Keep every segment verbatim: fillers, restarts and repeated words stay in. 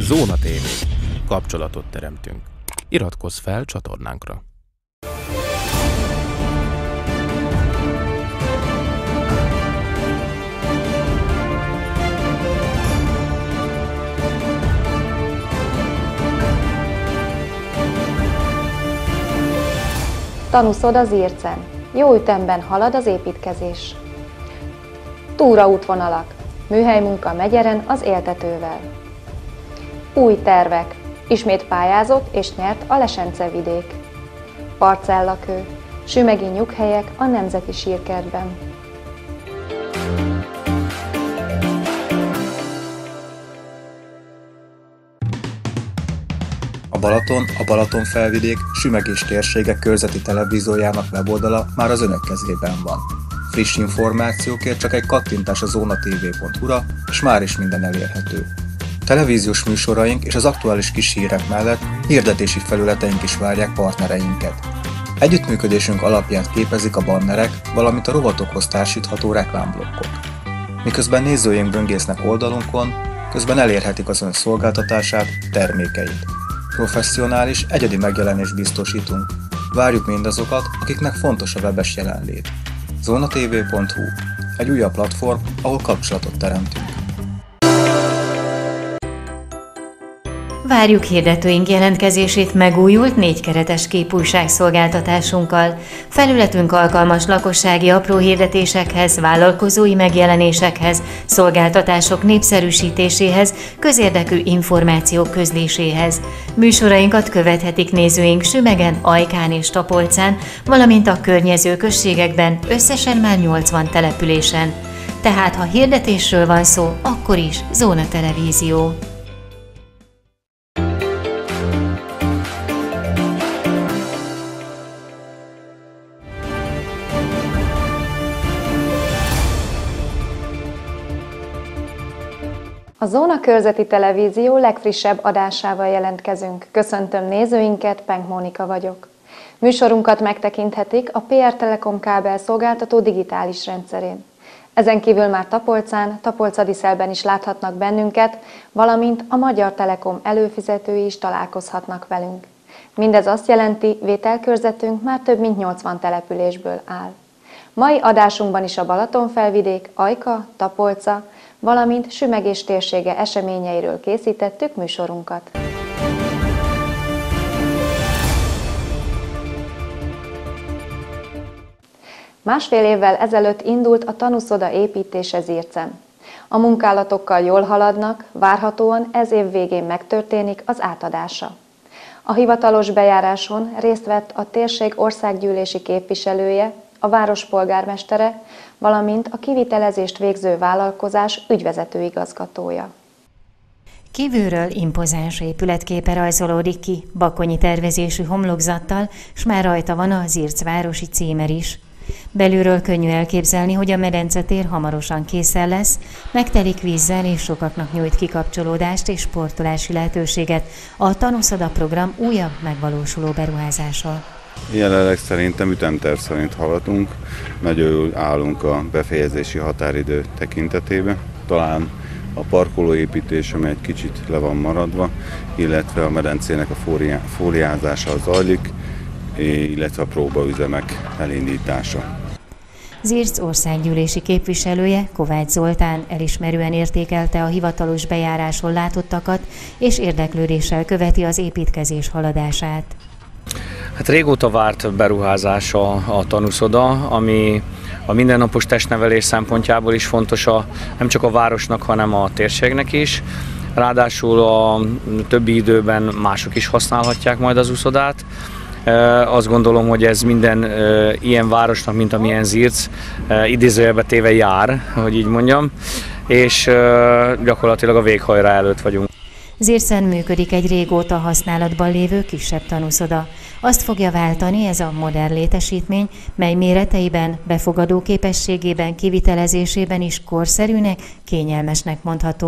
Zóna té vé. Kapcsolatot teremtünk. Iratkozz fel csatornánkra. Tanúszoda Zircen. Jó ütemben halad az építkezés. Túraútvonalak. Műhelymunka Megyeren az éltetővel. Új tervek. Ismét pályázott és nyert a Lesence vidék. Parcellakő. Sümegi nyughelyek a Nemzeti Sírkertben. A Balaton, a Balatonfelvidék Sümegés térsége körzeti televíziójának weboldala már az önök kezében van. Friss információkért csak egy kattintás a zóna té vé pont hu-ra, és már is minden elérhető. Televíziós műsoraink és az aktuális kis hírek mellett hirdetési felületeink is várják partnereinket. Együttműködésünk alapját képezik a bannerek, valamint a rovatokhoz társítható reklámblokkok. Miközben nézőink böngésznek oldalunkon, közben elérhetik az ön szolgáltatását, termékeit. Professzionális, egyedi megjelenést biztosítunk. Várjuk mindazokat, akiknek fontos a webes jelenlét. zóna té vé pont hu. Egy újabb platform, ahol kapcsolatot teremtünk. Várjuk hirdetőink jelentkezését megújult négykeretes képújságszolgáltatásunkkal. Felületünk alkalmas lakossági apró hirdetésekhez, vállalkozói megjelenésekhez, szolgáltatások népszerűsítéséhez, közérdekű információk közléséhez. Műsorainkat követhetik nézőink Sümegen, Ajkán és Tapolcán, valamint a környező községekben, összesen már nyolcvan településen. Tehát ha hirdetésről van szó, akkor is Zóna Televízió. A Zóna Körzeti Televízió legfrissebb adásával jelentkezünk. Köszöntöm nézőinket, Penk Mónika vagyok. Műsorunkat megtekinthetik a pé er Telekom kábel szolgáltató digitális rendszerén. Ezen kívül már Tapolcán, Tapolcadiszelben is láthatnak bennünket, valamint a Magyar Telekom előfizetői is találkozhatnak velünk. Mindez azt jelenti, vételkörzetünk már több mint nyolcvan településből áll. Mai adásunkban is a Balatonfelvidék, Ajka, Tapolca, valamint Sümegés térsége eseményeiről készítettük műsorunkat. Másfél évvel ezelőtt indult a tanúszoda építése Zircen. A munkálatokkal jól haladnak, várhatóan ez év végén megtörténik az átadása. A hivatalos bejáráson részt vett a térség országgyűlési képviselője, a város polgármestere, valamint a kivitelezést végző vállalkozás ügyvezetőigazgatója. Kívülről impozáns épületképe rajzolódik ki, bakonyi tervezésű homlokzattal, s már rajta van a Zirc városi címer is. Belülről könnyű elképzelni, hogy a medencetér hamarosan készen lesz, megtelik vízzel és sokaknak nyújt kikapcsolódást és sportolási lehetőséget a Tanúszoda program újabb megvalósuló beruházása. Jelenleg szerintem ütemterv szerint haladunk, nagyon jól állunk a befejezési határidő tekintetében. Talán a parkolóépítés, ami egy kicsit le van maradva, illetve a medencének a fóliázása zajlik, illetve a próbaüzemek elindítása. Zirc országgyűlési képviselője, Kovács Zoltán elismerően értékelte a hivatalos bejáráson látottakat, és érdeklődéssel követi az építkezés haladását. Hát régóta várt beruházás a, a tanúszoda, ami a mindennapos testnevelés szempontjából is fontos a, nem csak a városnak, hanem a térségnek is. Ráadásul a többi időben mások is használhatják majd az úszodát. Azt gondolom, hogy ez minden ilyen városnak, mint amilyen Zirc, idézőjelbe téve jár, hogy így mondjam, és gyakorlatilag a véghajrá előtt vagyunk. Zircen működik egy régóta használatban lévő kisebb tanúszoda. Azt fogja váltani ez a modern létesítmény, mely méreteiben, befogadó képességében, kivitelezésében is korszerűnek, kényelmesnek mondható.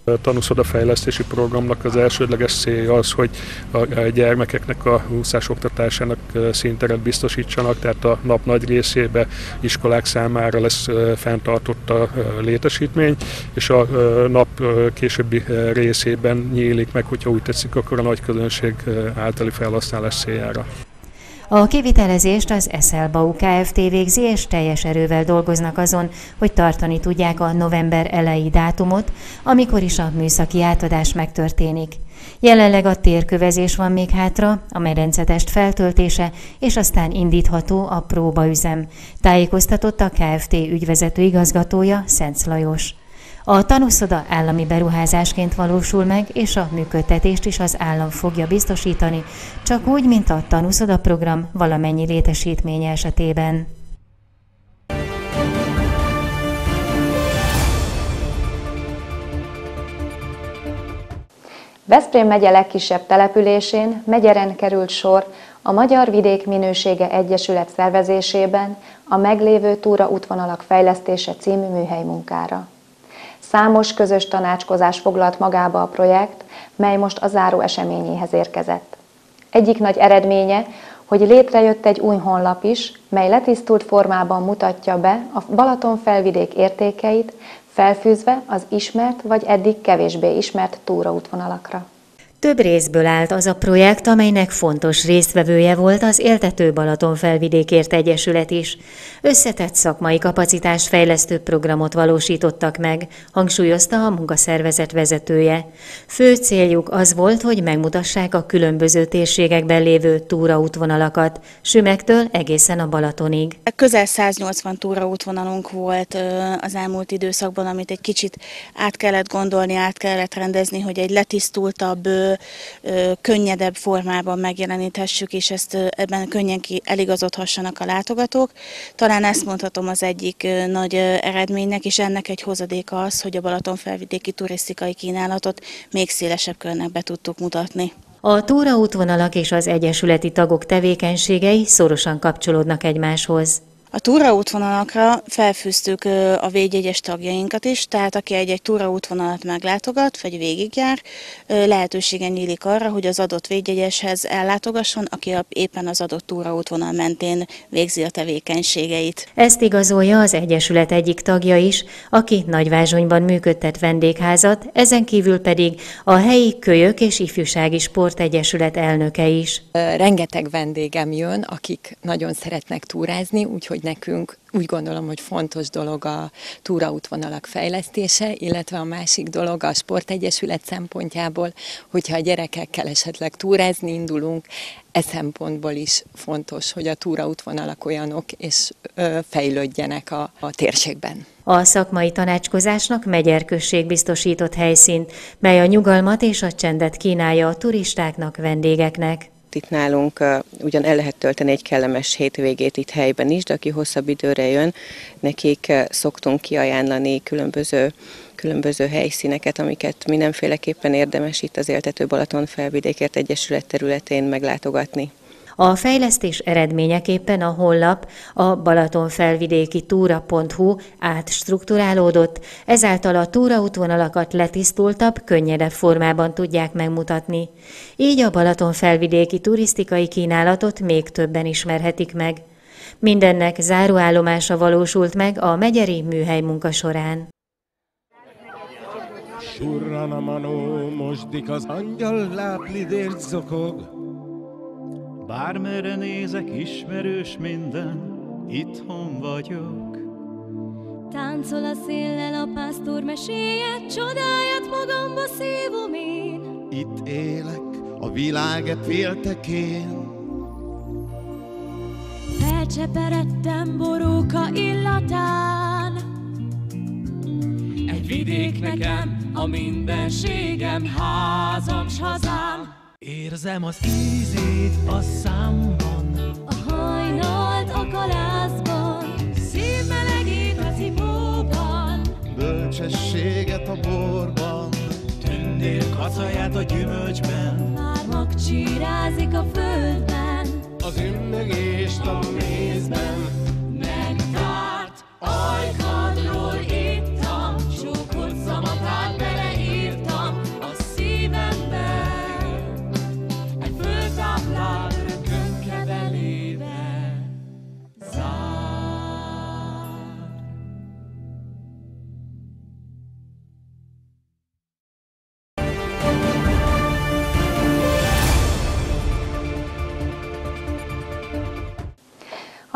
A tanúszoda fejlesztési programnak az elsődleges célja az, hogy a gyermekeknek a úszás oktatásának színteret biztosítsanak, tehát a nap nagy részében iskolák számára lesz fenntartott a létesítmény, és a nap későbbi részében nyílik meg, hogyha úgy tetszik, akkor a nagy közönség általi felhasználás céljára. A kivitelezést az Eszelbau Kft. Végzi, és teljes erővel dolgoznak azon, hogy tartani tudják a november eleji dátumot, amikor is a műszaki átadás megtörténik. Jelenleg a térkövezés van még hátra, a medencetest feltöltése, és aztán indítható a próbaüzem, tájékoztatott a Kft. Ügyvezető igazgatója, Szenc Lajos. A tanúszoda állami beruházásként valósul meg, és a működtetést is az állam fogja biztosítani, csak úgy, mint a tanúszoda program valamennyi létesítménye esetében. Veszprém megye legkisebb településén, Megyeren került sor a Magyar Vidék Minősége Egyesület szervezésében a meglévő túraútvonalak fejlesztése című műhelymunkára. Számos közös tanácskozás foglalt magába a projekt, mely most a záró eseményéhez érkezett. Egyik nagy eredménye, hogy létrejött egy új honlap is, mely letisztult formában mutatja be a Balatonfelvidék értékeit, felfűzve az ismert vagy eddig kevésbé ismert túraútvonalakra. Több részből állt az a projekt, amelynek fontos résztvevője volt az Éltető Balatonfelvidékért Egyesület is. Összetett szakmai kapacitásfejlesztő programot valósítottak meg, hangsúlyozta a munkaszervezet vezetője. Fő céljuk az volt, hogy megmutassák a különböző térségekben lévő túraútvonalakat, Sümegtől egészen a Balatonig. Közel száznyolcvan túraútvonalunk volt az elmúlt időszakban, amit egy kicsit át kellett gondolni, át kellett rendezni, hogy egy letisztultabb, könnyedebb formában megjeleníthessük, és ezt ebben könnyen eligazodhassanak a látogatók. Talán ezt mondhatom az egyik nagy eredménynek, és ennek egy hozadéka az, hogy a balatonfelvidéki turisztikai kínálatot még szélesebb körnek be tudtuk mutatni. A túraútvonalak és az egyesületi tagok tevékenységei szorosan kapcsolódnak egymáshoz. A túraútvonalakra felfűztük a védjegyes tagjainkat is, tehát aki egy-egy túraútvonalat meglátogat, vagy végigjár, lehetősége nyílik arra, hogy az adott védjegyeshez ellátogasson, aki éppen az adott túraútvonal mentén végzi a tevékenységeit. Ezt igazolja az Egyesület egyik tagja is, aki Nagyvázsonyban működtet vendégházat, ezen kívül pedig a helyi Kölyök és Ifjúsági Sportegyesület elnöke is. Rengeteg vendégem jön, akik nagyon szeretnek túrázni, úgyhogy nekünk úgy gondolom, hogy fontos dolog a túraútvonalak fejlesztése, illetve a másik dolog a sportegyesület szempontjából, hogyha a gyerekekkel esetleg túrázni indulunk, e szempontból is fontos, hogy a túraútvonalak olyanok és ö, fejlődjenek a, a térségben. A szakmai tanácskozásnak Megyer község biztosított helyszínt, mely a nyugalmat és a csendet kínálja a turistáknak, vendégeknek. Itt nálunk uh, ugyan el lehet tölteni egy kellemes hétvégét itt helyben is, de aki hosszabb időre jön, nekik uh, szoktunk kiajánlani különböző, különböző helyszíneket, amiket mindenféleképpen érdemes itt az Éltető Balatonfelvidékért Egyesület területén meglátogatni. A fejlesztés eredményeképpen a honlap a balatonfelvidéki túra pont hu átstrukturálódott, ezáltal a túraútvonalakat letisztultabb, könnyedebb formában tudják megmutatni. Így a balatonfelvidéki turisztikai kínálatot még többen ismerhetik meg. Mindennek záróállomása valósult meg a megyeri műhelymunka során. Surran a manó, mosdik az angyal, láplidért zokog. Bármerre nézek, ismerős minden, itthon vagyok. Táncol a széllel a pásztor meséje, csodáját magamba szívom én. Itt élek, a világ féltekén. Felcseperedtem boróka illatán. Egy vidék nekem, a mindenségem, házam s hazám. Érzem az ízét a számban, a hajnalt a kalászban, szívmelegét a cipóban, bölcsességet a borban, tündér kacaját a gyümölcsben, már magcsírázik a földben, az ünnegést a mézben. Megtárt ajkadról ittam, csókot szamatát beleírtam.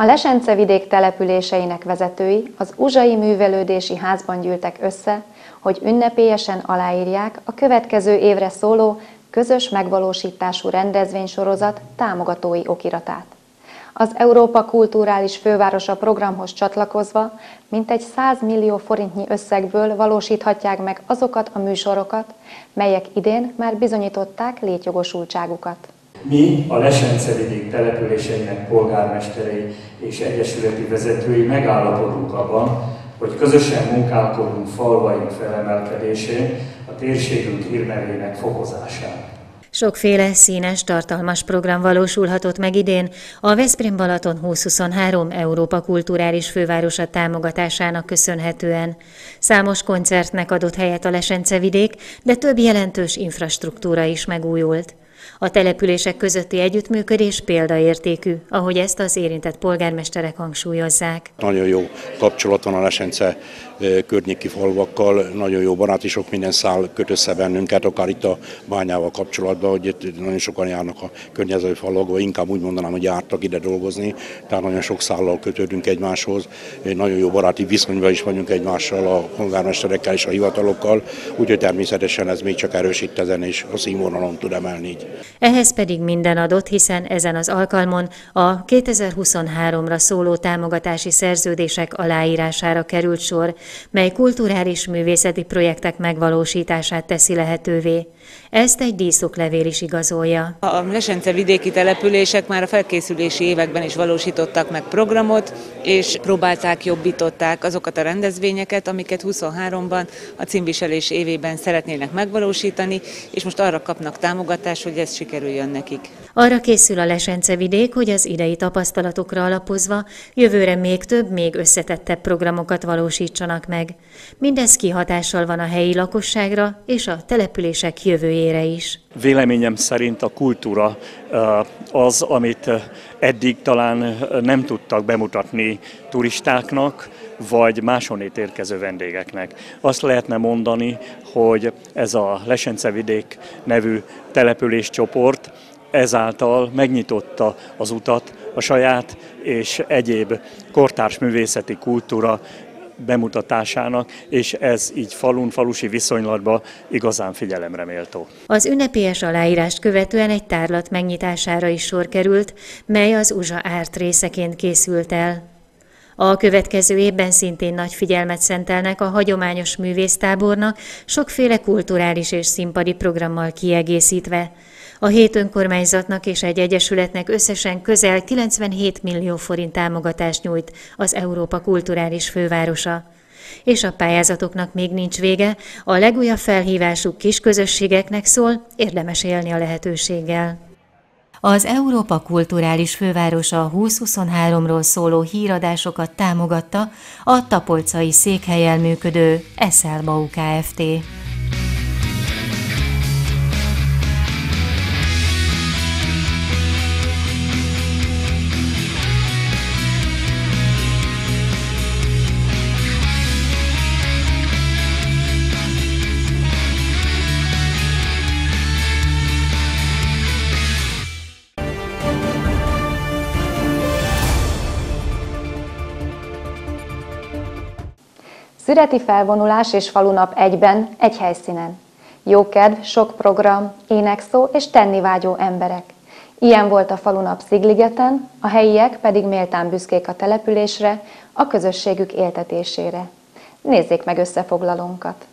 A Lesence-vidék településeinek vezetői az Uzsai Művelődési Házban gyűltek össze, hogy ünnepélyesen aláírják a következő évre szóló közös megvalósítású rendezvénysorozat támogatói okiratát. Az Európa Kulturális Fővárosa programhoz csatlakozva mintegy száz millió forintnyi összegből valósíthatják meg azokat a műsorokat, melyek idén már bizonyították létjogosultságukat. Mi, a Lesence-vidék településeinek polgármesterei és egyesületi vezetői megállapodunk abban, hogy közösen munkálkodunk falvaink felemelkedésén, a térségünk hírnevének fokozásán. Sokféle színes, tartalmas program valósulhatott meg idén a Veszprém-Balaton húsz-huszonhárom Európa Kulturális Fővárosa támogatásának köszönhetően. Számos koncertnek adott helyet a Lesence-vidék, de több jelentős infrastruktúra is megújult. A települések közötti együttműködés példaértékű, ahogy ezt az érintett polgármesterek hangsúlyozzák. Nagyon jó kapcsolat van a Lesence környéki falvakkal, nagyon jó baráti, sok minden szál köt össze bennünket, akár itt a bányával kapcsolatban, hogy itt nagyon sokan járnak a környező falvakba, inkább úgy mondanám, hogy jártak ide dolgozni, tehát nagyon sok szállal kötődünk egymáshoz, nagyon jó baráti viszonyban is vagyunk egymással, a polgármesterekkel és a hivatalokkal, úgyhogy természetesen ez még csak erősít ezen és a színvonalon tud emelni így. Ehhez pedig minden adott, hiszen ezen az alkalmon a kétezer-huszonháromra szóló támogatási szerződések aláírására került sor, mely kulturális művészeti projektek megvalósítását teszi lehetővé. Ezt egy díszoklevél is igazolja. A Lesence-vidéki települések már a felkészülési években is valósítottak meg programot, és próbálták, jobbították azokat a rendezvényeket, amiket huszonháromban a címviselés évében szeretnének megvalósítani, és most arra kapnak támogatást, hogy ez sikerüljön nekik. Arra készül a Lesence-vidék, hogy az idei tapasztalatokra alapozva jövőre még több, még összetettebb programokat valósítsanak meg. Mindez kihatással van a helyi lakosságra és a települések jövőjére is. Véleményem szerint a kultúra az, amit eddig talán nem tudtak bemutatni turistáknak, vagy máshonnét érkező vendégeknek. Azt lehetne mondani, hogy ez a Lesence-vidék nevű településcsoport ezáltal megnyitotta az utat a saját és egyéb kortárs művészeti kultúra bemutatásának, és ez így falun, falusi viszonylatban igazán figyelemre méltó. Az ünnepélyes aláírást követően egy tárlat megnyitására is sor került, mely az Uzsa Árt részeként készült el. A következő évben szintén nagy figyelmet szentelnek a hagyományos művésztábornak, sokféle kulturális és színpadi programmal kiegészítve. A hét önkormányzatnak és egy egyesületnek összesen közel kilencvenhét millió forint támogatást nyújt az Európa Kulturális Fővárosa. És a pályázatoknak még nincs vége, a legújabb felhívásuk kis közösségeknek szól, érdemes élni a lehetőséggel. Az Európa Kulturális Fővárosa húsz-huszonháromról szóló híradásokat támogatta a tapolcai székhellyel működő Eszelbau Kft. Szüreti felvonulás és falunap egyben, egy helyszínen. Jókedv, sok program, énekszó és tennivágyó emberek. Ilyen volt a falunap Szigligeten, a helyiek pedig méltán büszkék a településre, a közösségük éltetésére. Nézzék meg összefoglalónkat!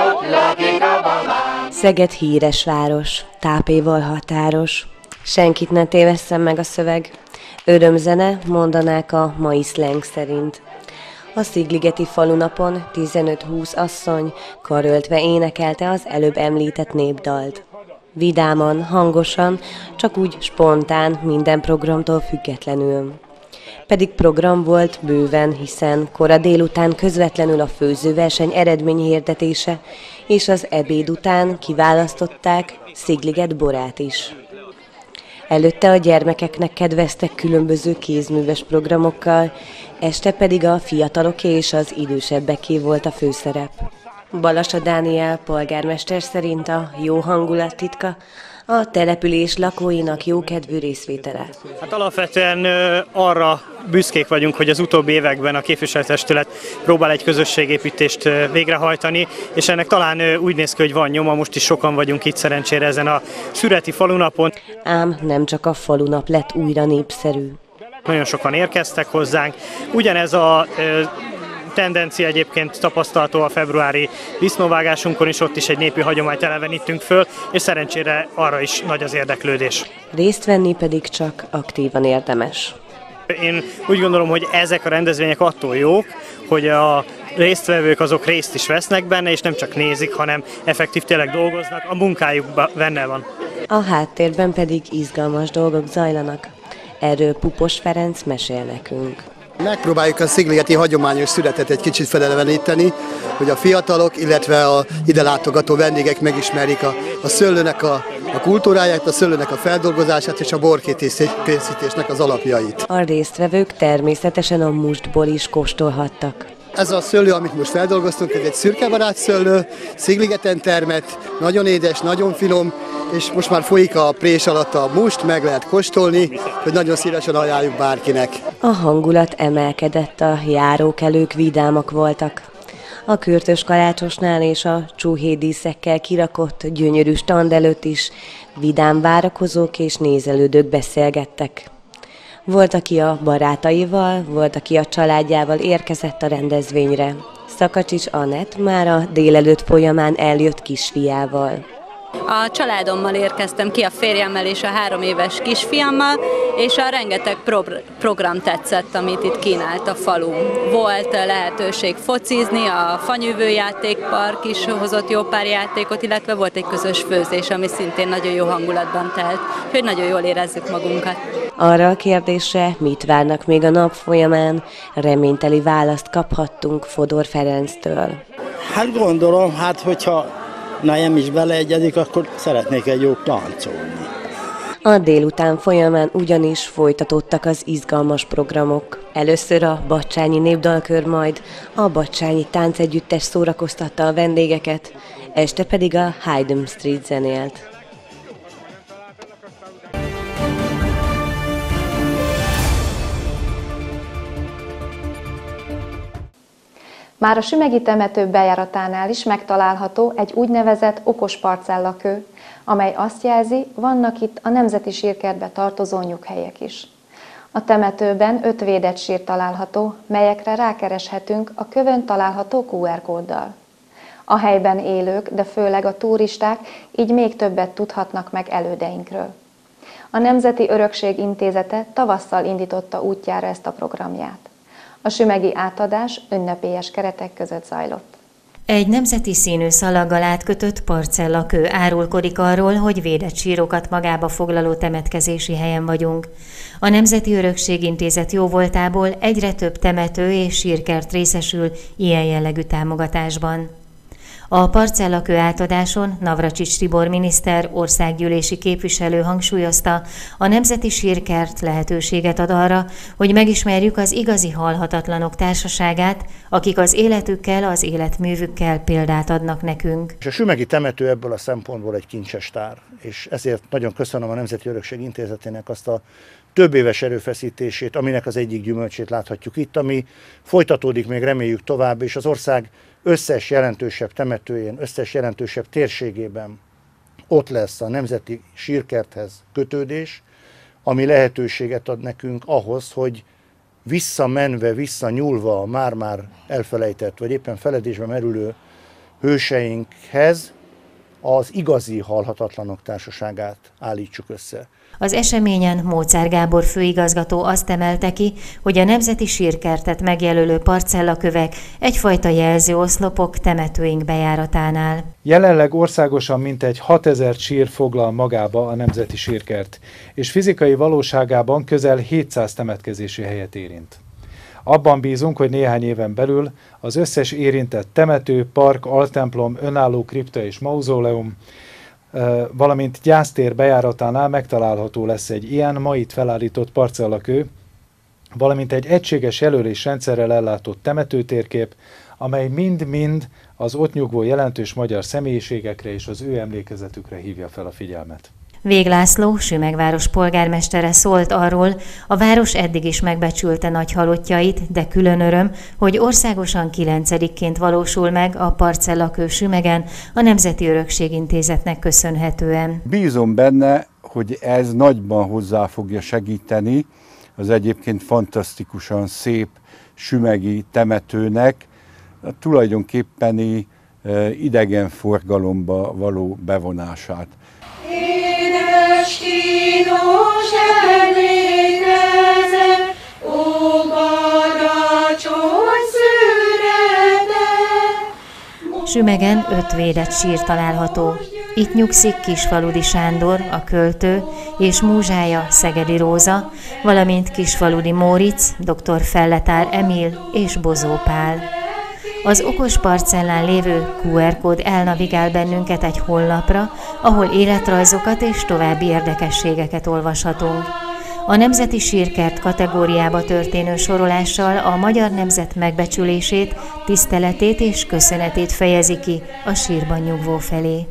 Szeged híres város, tápéval határos. Senkit ne tévesszem meg a szöveg. Örömzene, mondanák a mai szleng szerint. A szigligeti falunapon tizenöt-húsz asszony karöltve énekelte az előbb említett népdalt. Vidáman, hangosan, csak úgy spontán, minden programtól függetlenül. Pedig program volt bőven, hiszen kora délután közvetlenül a főzőverseny eredményhirdetése, és az ebéd után kiválasztották Szigliget borát is. Előtte a gyermekeknek kedveztek különböző kézműves programokkal, este pedig a fiataloké és az idősebbeké volt a főszerep. Balassa Dániel polgármester szerint a jó hangulat titka A település lakóinak jókedvű részvétele. Hát alapvetően arra büszkék vagyunk, hogy az utóbbi években a képviselőtestület próbál egy közösségépítést végrehajtani, és ennek talán úgy néz ki, hogy van nyoma, most is sokan vagyunk itt szerencsére ezen a szüreti falunapon. Ám nem csak a falunap lett újra népszerű. Nagyon sokan érkeztek hozzánk. Ugyanez a tendencia egyébként tapasztalható a februári disznóvágásunkon is, ott is egy népi hagyományt elevenítünk föl, és szerencsére arra is nagy az érdeklődés. Részt venni pedig csak aktívan érdemes. Én úgy gondolom, hogy ezek a rendezvények attól jók, hogy a résztvevők azok részt is vesznek benne, és nem csak nézik, hanem effektív tényleg dolgoznak, a munkájuk benne van. A háttérben pedig izgalmas dolgok zajlanak. Erről Pupos Ferenc mesél nekünk. Megpróbáljuk a szigligeti hagyományos születet egy kicsit feleleveníteni, hogy a fiatalok, illetve a ide látogató vendégek megismerik a, a szőlőnek a, a kultúráját, a szőlőnek a feldolgozását és a borkészítésnek az alapjait. A résztvevők természetesen a mustból is kóstolhattak. Ez a szőlő, amit most feldolgoztunk, ez egy szürkebarát szőlő, Szigligeten termett, nagyon édes, nagyon finom, és most már folyik a prés alatt a must, meg lehet kóstolni, hogy nagyon szívesen ajánljuk bárkinek. A hangulat emelkedett, a járókelők vidámak voltak. A Kürtös Kalácsosnál és a csúhédíszekkel kirakott gyönyörű stand előtt is vidám várakozók és nézelődők beszélgettek. Volt, aki a barátaival, volt, aki a családjával érkezett a rendezvényre. Szakacsics Anett már a délelőtt folyamán eljött kisfiával. A családommal érkeztem ki, a férjemmel és a három éves kisfiammal, és a rengeteg pro- program tetszett, amit itt kínált a falu. Volt lehetőség focizni, a Fanyűvő játékpark is hozott jó pár játékot, illetve volt egy közös főzés, ami szintén nagyon jó hangulatban telt, úgyhogy nagyon jól érezzük magunkat. Arra a kérdésre, mit várnak még a nap folyamán, reményteli választ kaphattunk Fodor Ferenctől. Hát gondolom, hát hogyha nem is beleegyedik, akkor szeretnék egy jó táncolni. A délután folyamán ugyanis folytatódtak az izgalmas programok. Először a Bacsányi Népdalkör, majd a Bacsányi Táncegyüttes szórakoztatta a vendégeket, este pedig a Haydn Street zenélt. Már a sümegi temető bejáratánál is megtalálható egy úgynevezett okos parcellakő, amely azt jelzi, vannak itt a Nemzeti Sírkertbe tartozó nyughelyek is. A temetőben öt védett sír található, melyekre rákereshetünk a kövön található kú er kóddal. A helyben élők, de főleg a turisták így még többet tudhatnak meg elődeinkről. A Nemzeti Örökség Intézete tavasszal indította útjára ezt a programját. A sümegi átadás ünnepélyes keretek között zajlott. Egy nemzeti színű szalaggal átkötött parcellakő árulkodik arról, hogy védett sírokat magába foglaló temetkezési helyen vagyunk. A Nemzeti Örökség Intézet jóvoltából egyre több temető és sírkert részesül ilyen jellegű támogatásban. A parcellakő átadáson Navracsics Tibor miniszter, országgyűlési képviselő hangsúlyozta, a Nemzeti Sírkert lehetőséget ad arra, hogy megismerjük az igazi halhatatlanok társaságát, akik az életükkel, az életművükkel példát adnak nekünk. És a sümegi temető ebből a szempontból egy kincses tár, és ezért nagyon köszönöm a Nemzeti Örökség Intézetének azt a több éves erőfeszítését, aminek az egyik gyümölcsét láthatjuk itt, ami folytatódik még reméljük tovább, és az ország összes jelentősebb temetőjén, összes jelentősebb térségében ott lesz a Nemzeti Sírkerthez kötődés, ami lehetőséget ad nekünk ahhoz, hogy visszamenve, visszanyúlva a már-már elfelejtett, vagy éppen feledésbe merülő hőseinkhez az igazi halhatatlanok társaságát állítsuk össze. Az eseményen Móczár Gábor főigazgató azt emelte ki, hogy a Nemzeti Sírkertet megjelölő parcellakövek egyfajta jelzőoszlopok temetőink bejáratánál. Jelenleg országosan mintegy hatezer sír foglal magába a Nemzeti Sírkert, és fizikai valóságában közel hétszáz temetkezési helyet érint. Abban bízunk, hogy néhány éven belül az összes érintett temető, park, altemplom, önálló kripta és mauzóleum, valamint gyásztér bejáratánál megtalálható lesz egy ilyen ma itt felállított parcellakő, valamint egy egységes jelölésrendszerrel ellátott temetőtérkép, amely mind-mind az ott nyugvó jelentős magyar személyiségekre és az ő emlékezetükre hívja fel a figyelmet. Vég László, Sümegváros polgármestere szólt arról, a város eddig is megbecsülte nagy halottjait, de külön öröm, hogy országosan kilencedikként valósul meg a parcellakő Sümegen a Nemzeti Örökség Intézetnek köszönhetően. Bízom benne, hogy ez nagyban hozzá fogja segíteni az egyébként fantasztikusan szép sümegi temetőnek a tulajdonképpeni idegenforgalomba való bevonását. Édes kínos emlékezet, ó karácsony szürete. Sümegen öt védett sír található. Itt nyugszik Kisfaludi Sándor, a költő, és múzsája Szegedi Róza, valamint Kisfaludi Móricz, dr. Felletár Emil és Bozó Pál. Az okos parcellán lévő kú er kód elnavigál bennünket egy honlapra, ahol életrajzokat és további érdekességeket olvashatunk. A Nemzeti Sírkert kategóriába történő sorolással a magyar nemzet megbecsülését, tiszteletét és köszönetét fejezi ki a sírban nyugvó felé.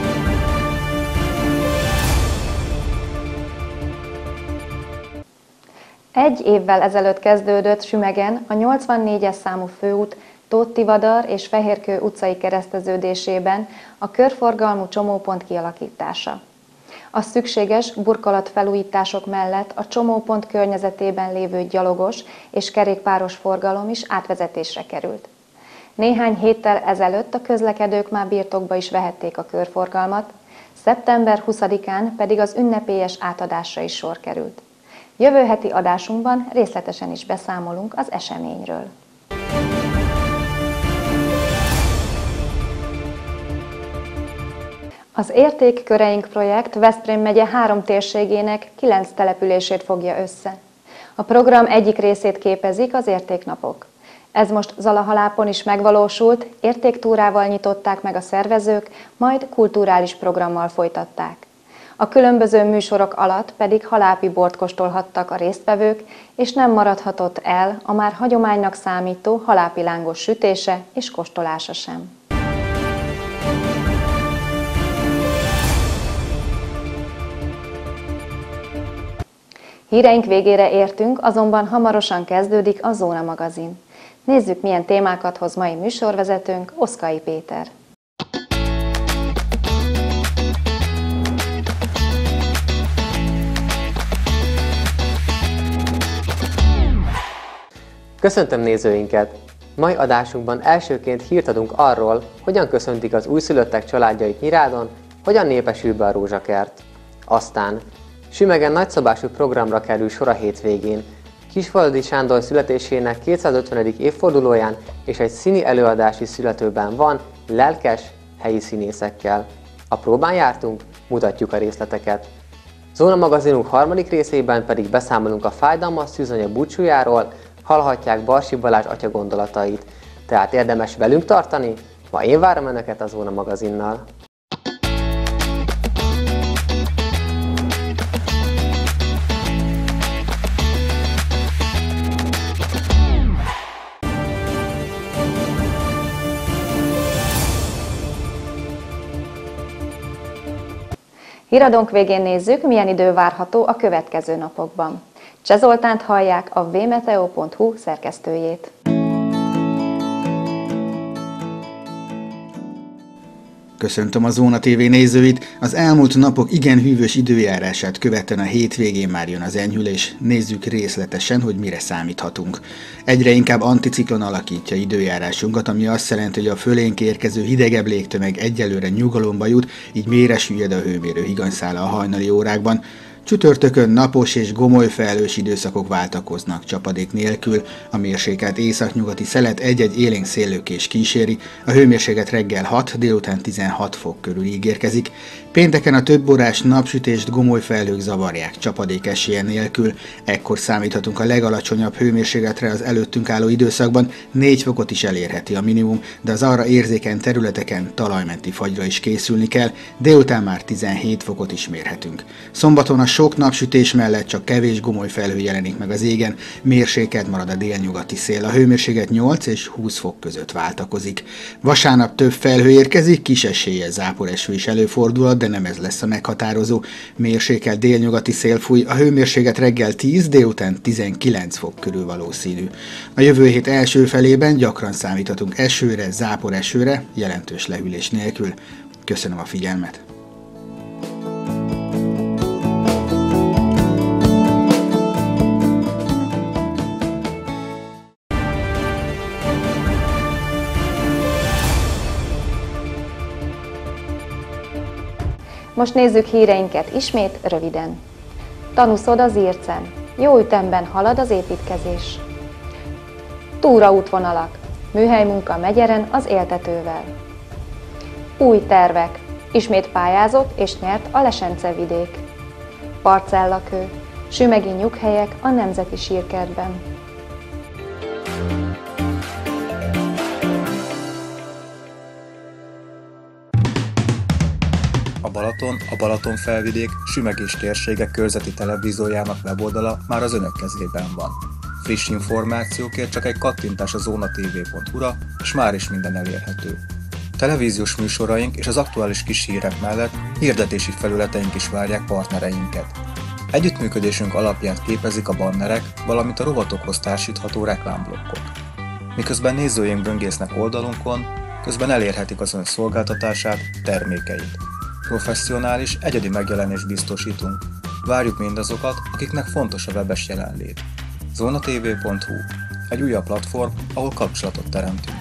Egy évvel ezelőtt kezdődött Sümegen a nyolcvannégyes számú főút Tóth-Tivadar és Fehérkő utcai kereszteződésében a körforgalmú csomópont kialakítása. A szükséges burkolatfelújítások mellett a csomópont környezetében lévő gyalogos és kerékpáros forgalom is átvezetésre került. Néhány héttel ezelőtt a közlekedők már birtokba is vehették a körforgalmat, szeptember huszadikán pedig az ünnepélyes átadásra is sor került. Jövő heti adásunkban részletesen is beszámolunk az eseményről. Az Értékköreink projekt Veszprém megye három térségének kilenc települését fogja össze. A program egyik részét képezik az Értéknapok. Ez most Zalahalápon is megvalósult, értéktúrával nyitották meg a szervezők, majd kulturális programmal folytatták. A különböző műsorok alatt pedig halápi bort kóstolhattak a résztvevők, és nem maradhatott el a már hagyománynak számító halápi lángos sütése és kóstolása sem. Híreink végére értünk, azonban hamarosan kezdődik a Zóna magazin. Nézzük, milyen témákat hoz mai műsorvezetőnk, Oszkai Péter. Köszöntöm nézőinket! Mai adásunkban elsőként hírt adunk arról, hogyan köszöntik az újszülöttek családjait Nyirádon, hogyan népesül be a rózsakert. Aztán Sümegen nagyszabású programra kerül sor a hétvégén, Kisfaludi Sándor születésének kétszázötvenedik évfordulóján és egy színi előadási születőben van lelkes helyi színészekkel. A próbán jártunk, mutatjuk a részleteket. Zóna magazinunk harmadik részében pedig beszámolunk a fájdalmas szűzanya búcsújáról, hallhatják Barsi Balázs atya gondolatait. Tehát érdemes velünk tartani? Ma én várom Önöket a Zóna magazinnal. Híradónk végén nézzük, milyen idő várható a következő napokban. Cseh Zoltánt hallják, a vmeteo pont hu szerkesztőjét. Köszöntöm a Zóna té vé nézőit! Az elmúlt napok igen hűvös időjárását követően a hétvégén már jön az enyhülés. Nézzük részletesen, hogy mire számíthatunk. Egyre inkább anticiklon alakítja időjárásunkat, ami azt jelenti, hogy a fölénk érkező hidegebb légtömeg egyelőre nyugalomba jut, így mélyre süllyed a hőmérő higanyszála a hajnali órákban. Csütörtökön napos és gomoly felhős időszakok váltakoznak csapadék nélkül, a mérsékelt északnyugati szelet egy-egy élénk széllökés kíséri, a hőmérséklet reggel hat, délután tizenhat fok körül ígérkezik. Pénteken a többórás napsütést gomoly felhők zavarják csapadék esélye nélkül, ekkor számíthatunk a legalacsonyabb hőmérsékletre az előttünk álló időszakban, négy fokot is elérheti a minimum, de az arra érzékeny területeken talajmenti fagyra is készülni kell, délután már tizenhét fokot is mérhetünk. Szombaton a sok napsütés mellett csak kevés gomoly felhő jelenik meg az égen, mérsékelt marad a délnyugati szél. A hőmérséklet nyolc és húsz fok között váltakozik. Vasárnap több felhő érkezik, kis eséllyel záporeső is előfordulhat, de nem ez lesz a meghatározó. Mérsékelt délnyugati szél fúj, a hőmérséklet reggel tíz, délután tizenkilenc fok körül valószínű. A jövő hét első felében gyakran számíthatunk esőre, záporesőre, jelentős lehűlés nélkül. Köszönöm a figyelmet! Most nézzük híreinket ismét röviden. Tanuszod az Zircen. Jó ütemben halad az építkezés. Túraútvonalak. Műhelymunka Megyeren az éltetővel. Új tervek. Ismét pályázott és nyert a Lesence vidék. Parcellakő. Sümegi nyughelyek a Nemzeti Sírkertben. A Balaton, a Balatonfelvidék Sümegés térsége körzeti televíziójának weboldala már az önök kezében van. Friss információkért csak egy kattintás a zónatv pont hu-ra, és már is minden elérhető. Televíziós műsoraink és az aktuális kis hírek mellett hirdetési felületeink is várják partnereinket. Együttműködésünk alapját képezik a bannerek, valamint a rovatokhoz társítható reklámblokkok. Miközben nézőink böngésznek oldalunkon, közben elérhetik az ön szolgáltatását, termékeit. Professzionális, egyedi megjelenést biztosítunk. Várjuk mindazokat, akiknek fontos a webes jelenlét. zónatv pont hu. Egy újabb platform, ahol kapcsolatot teremtünk.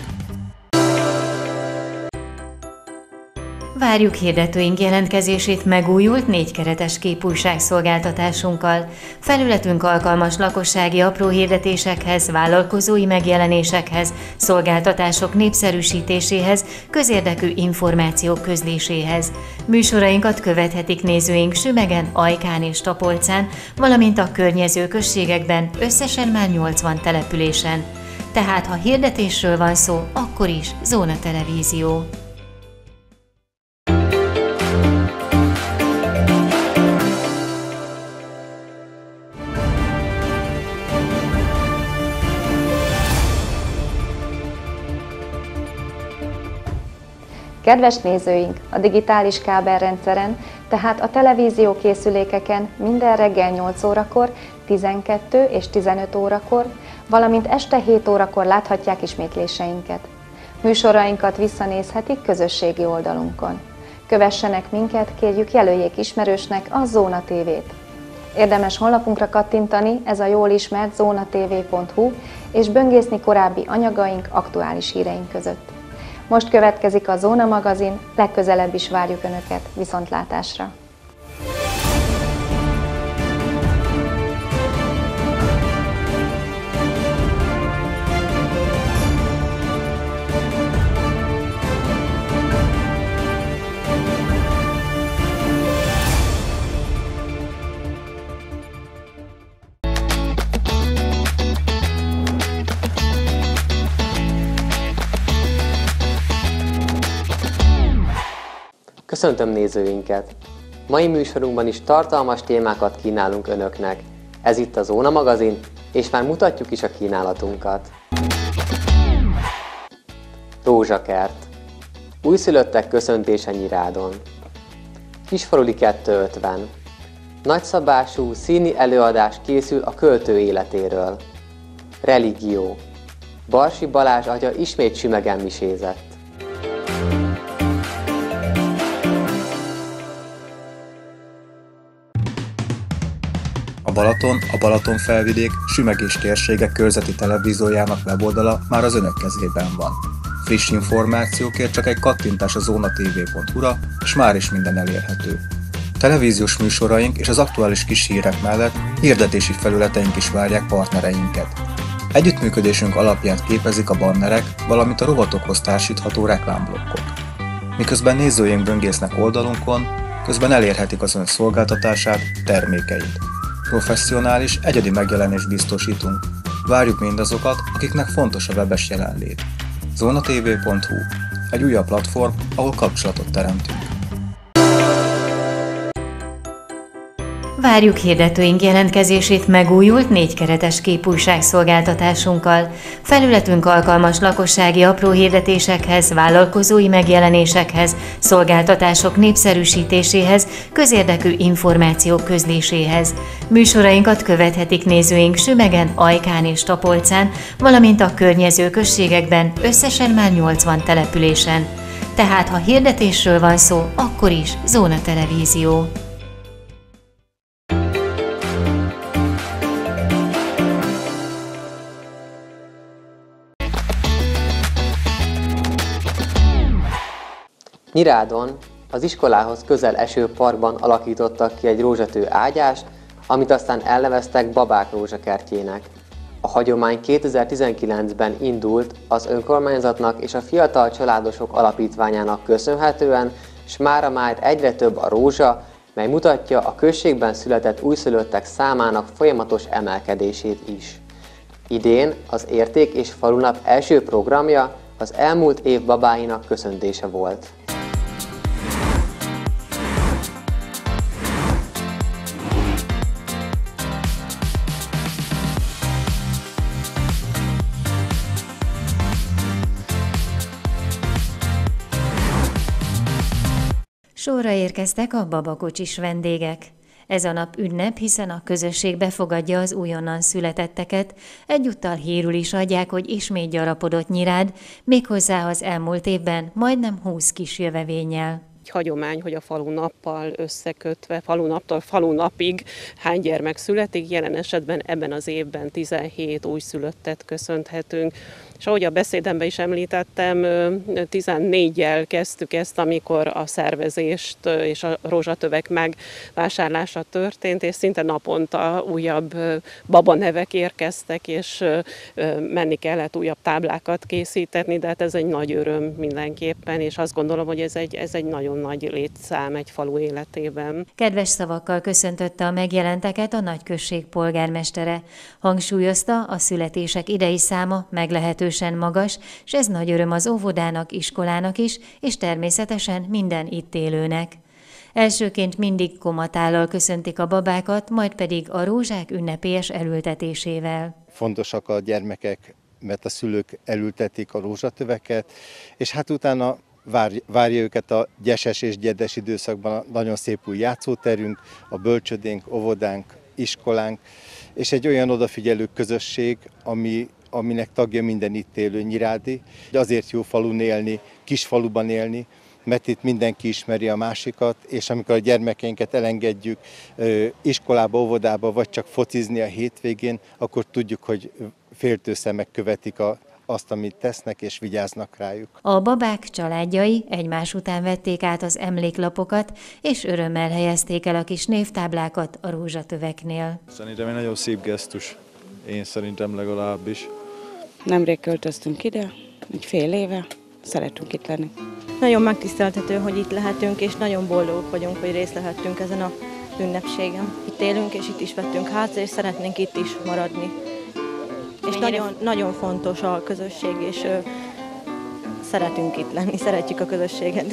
Várjuk hirdetőink jelentkezését megújult négykeretes képújságszolgáltatásunkkal. Felületünk alkalmas lakossági apró hirdetésekhez, vállalkozói megjelenésekhez, szolgáltatások népszerűsítéséhez, közérdekű információk közléséhez. Műsorainkat követhetik nézőink Sümegen, Ajkán és Tapolcán, valamint a környező községekben, összesen már nyolcvan településen. Tehát ha hirdetésről van szó, akkor is Zóna Televízió. Kedves nézőink, a digitális kábelrendszeren, tehát a televízió készülékeken minden reggel nyolc órakor, tizenkettő és tizenöt órakor, valamint este hét órakor láthatják ismétléseinket. Műsorainkat visszanézhetik közösségi oldalunkon. Kövessenek minket, kérjük jelöljék ismerősnek a Zóna té vét. Érdemes honlapunkra kattintani, ez a jól ismert zónatv pont hu, és böngészni korábbi anyagaink, aktuális híreink között. Most következik a Zóna magazin, legközelebb is várjuk Önöket, viszontlátásra! Köszöntöm nézőinket! Mai műsorunkban is tartalmas témákat kínálunk Önöknek. Ez itt a Zóna magazin, és már mutatjuk is a kínálatunkat. Rózsakert. Újszülöttek köszöntése Nyirádon. Kisfaludy kétszázötven. Nagyszabású színi előadás készül a költő életéről. Religió. Barsi Balázs atya ismét Sümegen misézett. A Balaton, a Balatonfelvidék Sümegés térsége körzeti televíziójának weboldala már az önök kezében van. Friss információkért csak egy kattintás a zónatv pont hu-ra, és már is minden elérhető. Televíziós műsoraink és az aktuális kis hírek mellett hirdetési felületeink is várják partnereinket. Együttműködésünk alapját képezik a bannerek, valamint a rovatokhoz társítható reklámblokkok. Miközben nézőink böngésznek oldalunkon, közben elérhetik az ön szolgáltatását, termékeit. Professzionális, egyedi megjelenést biztosítunk. Várjuk mindazokat, akiknek fontos a webes jelenlét. zónatv pont hu. Egy újabb platform, ahol kapcsolatot teremtünk. Várjuk hirdetőink jelentkezését megújult négykeretes képújság szolgáltatásunkkal. Felületünk alkalmas lakossági apró hirdetésekhez, vállalkozói megjelenésekhez, szolgáltatások népszerűsítéséhez, közérdekű információk közléséhez. Műsorainkat követhetik nézőink Sümegen, Ajkán és Tapolcán, valamint a környező községekben, összesen már nyolcvan településen. Tehát ha hirdetésről van szó, akkor is Zóna Televízió. Nyirádon az iskolához közel eső parkban alakítottak ki egy rózsatő ágyást, amit aztán elneveztek Babák rózsakertjének. A hagyomány kétezer-tizenkilencben indult az önkormányzatnak és a Fiatal Családosok Alapítványának köszönhetően, s mára már egyre több a rózsa, mely mutatja a községben született újszülöttek számának folyamatos emelkedését is. Idén az Érték és Falunap első programja az elmúlt év babáinak köszöntése volt. Sorra érkeztek a babakocsis vendégek. Ez a nap ünnep, hiszen a közösség befogadja az újonnan születetteket, egyúttal hírül is adják, hogy ismét gyarapodott Nyirád, méghozzá az elmúlt évben majdnem húsz kis jövevénnyel. Egy hagyomány, hogy a falunappal összekötve, falunaptól falunapig hány gyermek születik, jelen esetben ebben az évben tizenhét újszülöttet köszönhetünk. És ahogy a beszédemben is említettem, tizennégyel kezdtük ezt, amikor a szervezést és a rózsatövek megvásárlása történt, és szinte naponta újabb babanevek érkeztek, és menni kellett újabb táblákat készíteni, de hát ez egy nagy öröm mindenképpen, és azt gondolom, hogy ez egy, ez egy nagyon nagy létszám egy falu életében. Kedves szavakkal köszöntötte a megjelenteket a nagyközség polgármestere. Hangsúlyozta, a születések idei száma meglehetősen magas, és ez nagy öröm az óvodának, iskolának is, és természetesen minden itt élőnek. Elsőként mindig komatállal köszöntik a babákat, majd pedig a rózsák ünnepélyes elültetésével. Fontosak a gyermekek, mert a szülők elültetik a rózsatöveket, és hát utána várja őket a gyeses és gyedes időszakban a nagyon szép új játszóterünk, a bölcsödénk, óvodánk, iskolánk, és egy olyan odafigyelő közösség, ami aminek tagja minden itt élő nyirádi. Azért jó falun élni, kis faluban élni, mert itt mindenki ismeri a másikat, és amikor a gyermekeinket elengedjük iskolába, óvodába, vagy csak focizni a hétvégén, akkor tudjuk, hogy féltő szemek követik a azt, amit tesznek, és vigyáznak rájuk. A babák családjai egymás után vették át az emléklapokat, és örömmel helyezték el a kis névtáblákat a rózsatöveknél. Szerintem egy nagyon szép gesztus. Én szerintem legalábbis. Nemrég költöztünk ide, egy fél éve, szeretünk itt lenni. Nagyon megtiszteltető, hogy itt lehetünk, és nagyon boldogok vagyunk, hogy részt lehettünk ezen a ünnepségen. Itt élünk, és itt is vettünk hátra, és szeretnénk itt is maradni. És nagyon, nagyon fontos a közösség, és ö, szeretünk itt lenni, szeretjük a közösséget.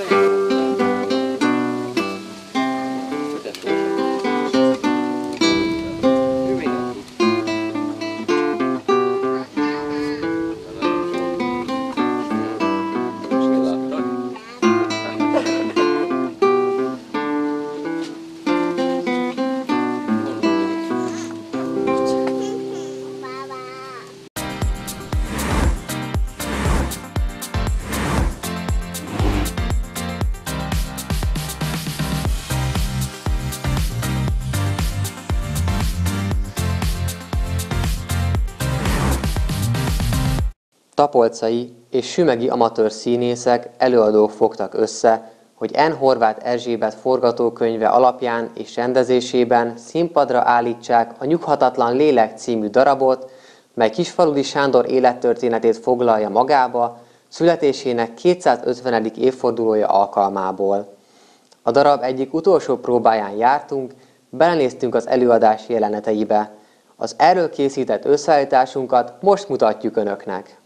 Tapolcai és sümegi amatőr színészek, előadók fogtak össze, hogy N. Horváth Erzsébet forgatókönyve alapján és rendezésében színpadra állítsák a Nyughatatlan Lélek című darabot, mely Kisfaludy Sándor élettörténetét foglalja magába, születésének kétszázötvenedik évfordulója alkalmából. A darab egyik utolsó próbáján jártunk, belenéztünk az előadás jeleneteibe. Az erről készített összeállításunkat most mutatjuk Önöknek.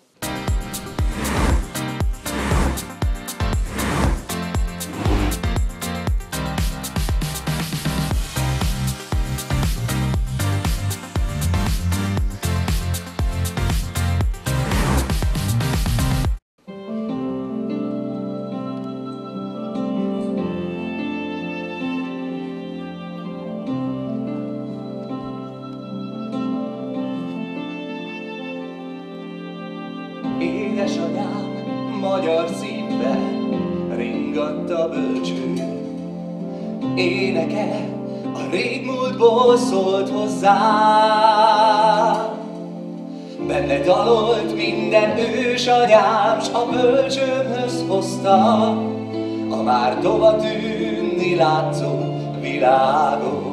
magyar szívben ringadt a bölcső. Éneke a régmúltból szólt hozzá, benne dalolt minden ősanyám, s a bölcsőmhöz hozta a már tova tűnni látszó világot.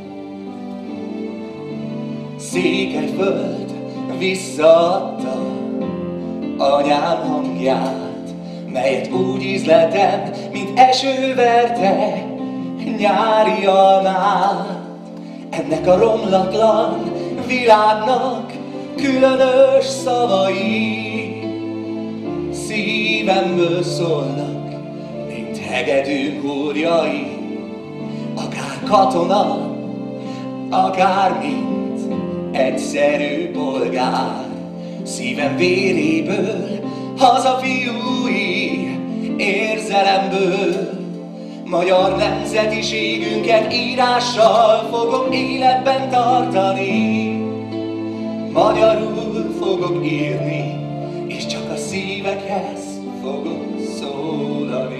Székelyföld visszaadta anyám hangját, melyet úgy ízleltem, mint eső verte nyári almát. Ennek a romlatlan világnak különös szavai szívemből szólnak, mint hegedű húrjai. Akár katona, akár mint egyszerű polgár, szívem véréből, hazafiúi érzelemből, magyar nemzetiségünket írással fogom életben tartani. Magyarul fogok írni, és csak a szívekhez fogok szólani.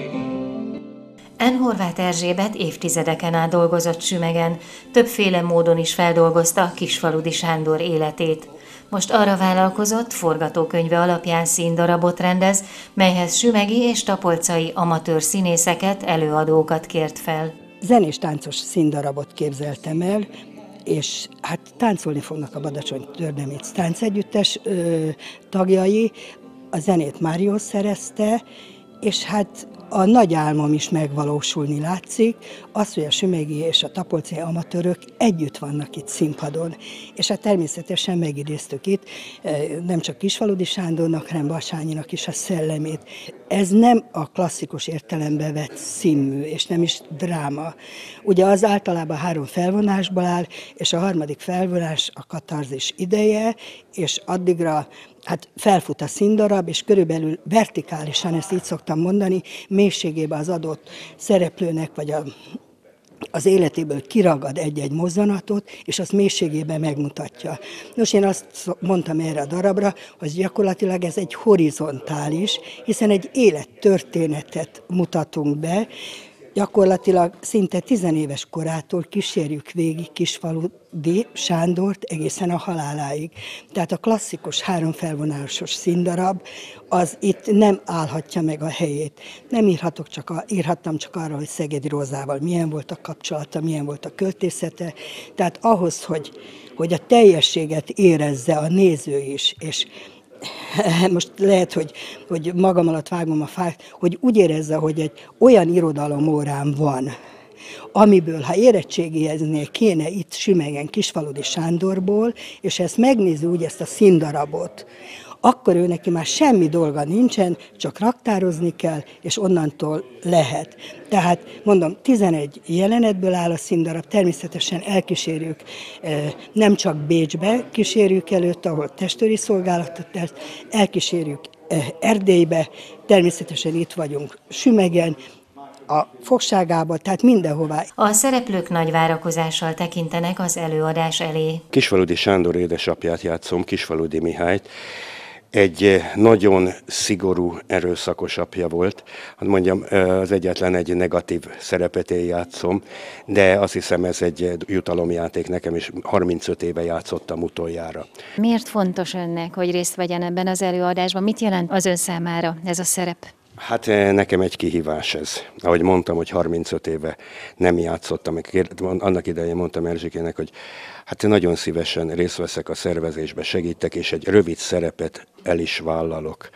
N. Horváth Erzsébet évtizedeken át dolgozott Sümegen, többféle módon is feldolgozta Kisfaludy Sándor életét. Most arra vállalkozott, forgatókönyve alapján színdarabot rendez, melyhez sümegi és tapolcai amatőr színészeket, előadókat kért fel. Zenés-táncos színdarabot képzeltem el, és hát táncolni fognak a Badacsony Tördeméc táncegyüttes ö, tagjai, a zenét Mário szerezte, és hát a nagy álmom is megvalósulni látszik, az, hogy a sümegi és a tapolcai amatőrök együtt vannak itt színpadon. És hát természetesen megidéztük itt nem csak Kisfaludy Sándornak, hanem Basányinak is a szellemét. Ez nem a klasszikus értelembe vett színmű, és nem is dráma. Ugye az általában három felvonásból áll, és a harmadik felvonás a katarzis ideje, és addigra hát felfut a színdarab, és körülbelül vertikálisan, ezt így szoktam mondani, mélységében az adott szereplőnek, vagy a, az életéből kiragad egy-egy mozzanatot, és azt mélységében megmutatja. Nos, én azt mondtam erre a darabra, hogy gyakorlatilag ez egy horizontális, hiszen egy élettörténetet mutatunk be, gyakorlatilag szinte tizenéves korától kísérjük végig Kisfaludy Sándort egészen a haláláig. Tehát a klasszikus három felvonásos színdarab az itt nem állhatja meg a helyét. Nem írhatok csak a, írhattam csak arra, hogy Szegedi Rózával milyen volt a kapcsolata, milyen volt a költészete. Tehát ahhoz, hogy, hogy a teljességet érezze a néző is, és most lehet, hogy, hogy magam alatt vágom a fát, hogy úgy érezze, hogy egy olyan irodalomórám van, amiből, ha érettségiznél kéne itt Sümegen Kisfaludy Sándorból, és ezt megnézi úgy ezt a színdarabot, akkor ő neki már semmi dolga nincsen, csak raktározni kell, és onnantól lehet. Tehát mondom, tizenegy jelenetből áll a színdarab, természetesen elkísérjük, nem csak Bécsbe kísérjük előtt, ahol testőri szolgálatot tesz, elkísérjük Erdélybe, természetesen itt vagyunk Sümegen, a fogságában, tehát mindenhová. A szereplők nagy várakozással tekintenek az előadás elé. Kisfaludy Sándor édesapját játszom, Kisfaludy Mihályt. Egy nagyon szigorú, erőszakos apja volt. Hát mondjam, az egyetlen egy negatív szerepet én játszom, de azt hiszem ez egy jutalomjáték, nekem is harmincöt éve játszottam utoljára. Miért fontos önnek, hogy részt vegyen ebben az előadásban? Mit jelent az ön számára ez a szerep? Hát nekem egy kihívás ez. Ahogy mondtam, hogy harmincöt éve nem játszottam. Annak idején mondtam Erzsikének, hogy hát nagyon szívesen részt veszek a szervezésbe, segítek, és egy rövid szerepet el is vállalok.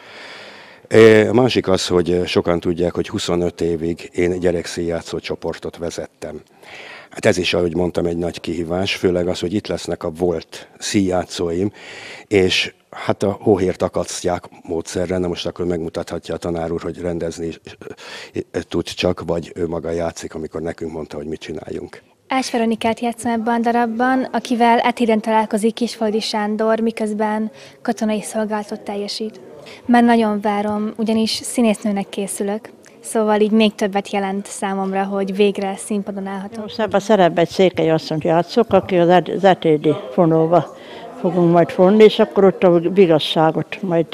A másik az, hogy sokan tudják, hogy huszonöt évig én gyerekszínjátszó csoportot vezettem. Hát ez is, ahogy mondtam, egy nagy kihívás, főleg az, hogy itt lesznek a volt színjátszóim, és hát a hóhért akasztják módszerre, na most akkor megmutathatja a tanár úr, hogy rendezni tud csak, vagy ő maga játszik, amikor nekünk mondta, hogy mit csináljunk. Ács Veronikát játszom ebben a darabban, akivel etéren találkozik Kisfaludy Sándor, miközben katonai szolgálatot teljesít. Már nagyon várom, ugyanis színésznőnek készülök. Szóval így még többet jelent számomra, hogy végre színpadon állhatom. Most ebben a szerepben egy Székely asszonyt játszok, aki az etédi fonóba fogunk majd fonni, és akkor ott a vigasságot majd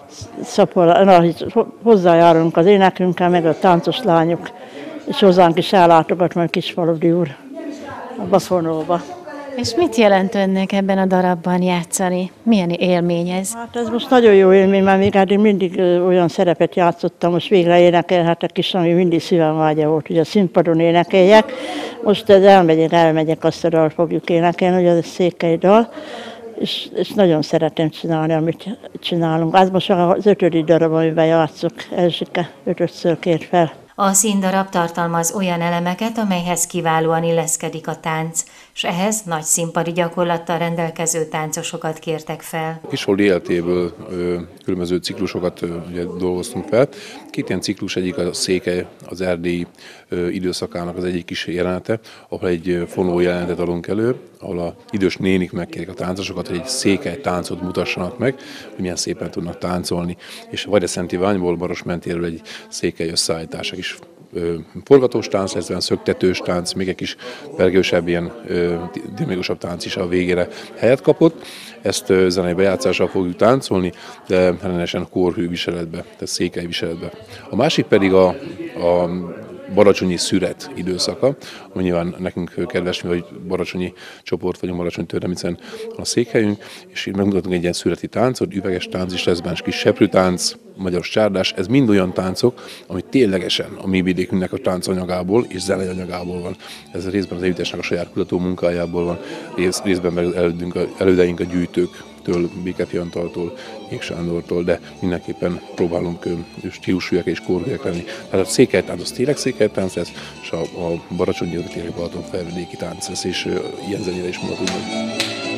szapol, na, hozzájárulunk az énekünkkel, meg a táncos lányok, és hozzánk is ellátogat majd Kisfaludy úr a Baszornóba. És mit jelent önnek ebben a darabban játszani? Milyen élmény ez? Hát ez most nagyon jó élmény, mert még eddig mindig olyan szerepet játszottam, most végre énekelhetek is, ami mindig szívem vágya volt, hogy a színpadon énekeljek. Most ez elmegyek, elmegyek, azt a dal fogjuk énekelni, hogy az a székely dal, és, és nagyon szeretem csinálni, amit csinálunk. Ez most az ötödik darab, amiben játszok, Erzsike ötödször kért fel. A színdarab tartalmaz olyan elemeket, amelyhez kiválóan illeszkedik a tánc, és ehhez nagy színpadi gyakorlattal rendelkező táncosokat kértek fel. Kisfaludy életéből ö, különböző ciklusokat ö, ugye, dolgoztunk fel. Két ilyen ciklus, egyik a székely, az erdélyi ö, időszakának az egyik kis jelenete, ahol egy fonó jelenetet adunk elő, ahol a idős nénik megkérik a táncosokat, hogy egy székely táncot mutassanak meg, hogy milyen szépen tudnak táncolni. És a Vajda-Szent Iványból Barosmentéről egy székely összeállítása is forgatós tánc, ez olyan szöktetős tánc, még egy kis pergősebb, ilyen dinamikusabb tánc is a végére helyet kapott. Ezt zenei bejátszással fogjuk táncolni, de ellenesen kórhű viseletbe, tehát székely viseletbe. A másik pedig a, a baracsonyi szüret időszaka, ami nyilván nekünk kedves, mi, hogy baracsonyi csoport vagyunk, Baracsony Törnemicen a székhelyünk, és így megmutatunk egy ilyen szüreti táncot, üveges tánc is lesz, benne kis seprűtánc, magyaros csárdás, ez mind olyan táncok, ami ténylegesen a mi vidékünknek a táncanyagából és zenei anyagából van. Ez részben az együttesnek a saját kutató munkájából van, rész, részben meg az elődünk, a, elődeink a gyűjtőktől, Béketi Antaltól, Jég Sándortól, de mindenképpen próbálunk stílusúak és kórhűek lenni. Tehát a székelytánc az tényleg székelytánc lesz, és a, a baracsonyi az tényleg Balaton felvidéki tánc lesz, és ilyen zenére is mutatunk meg.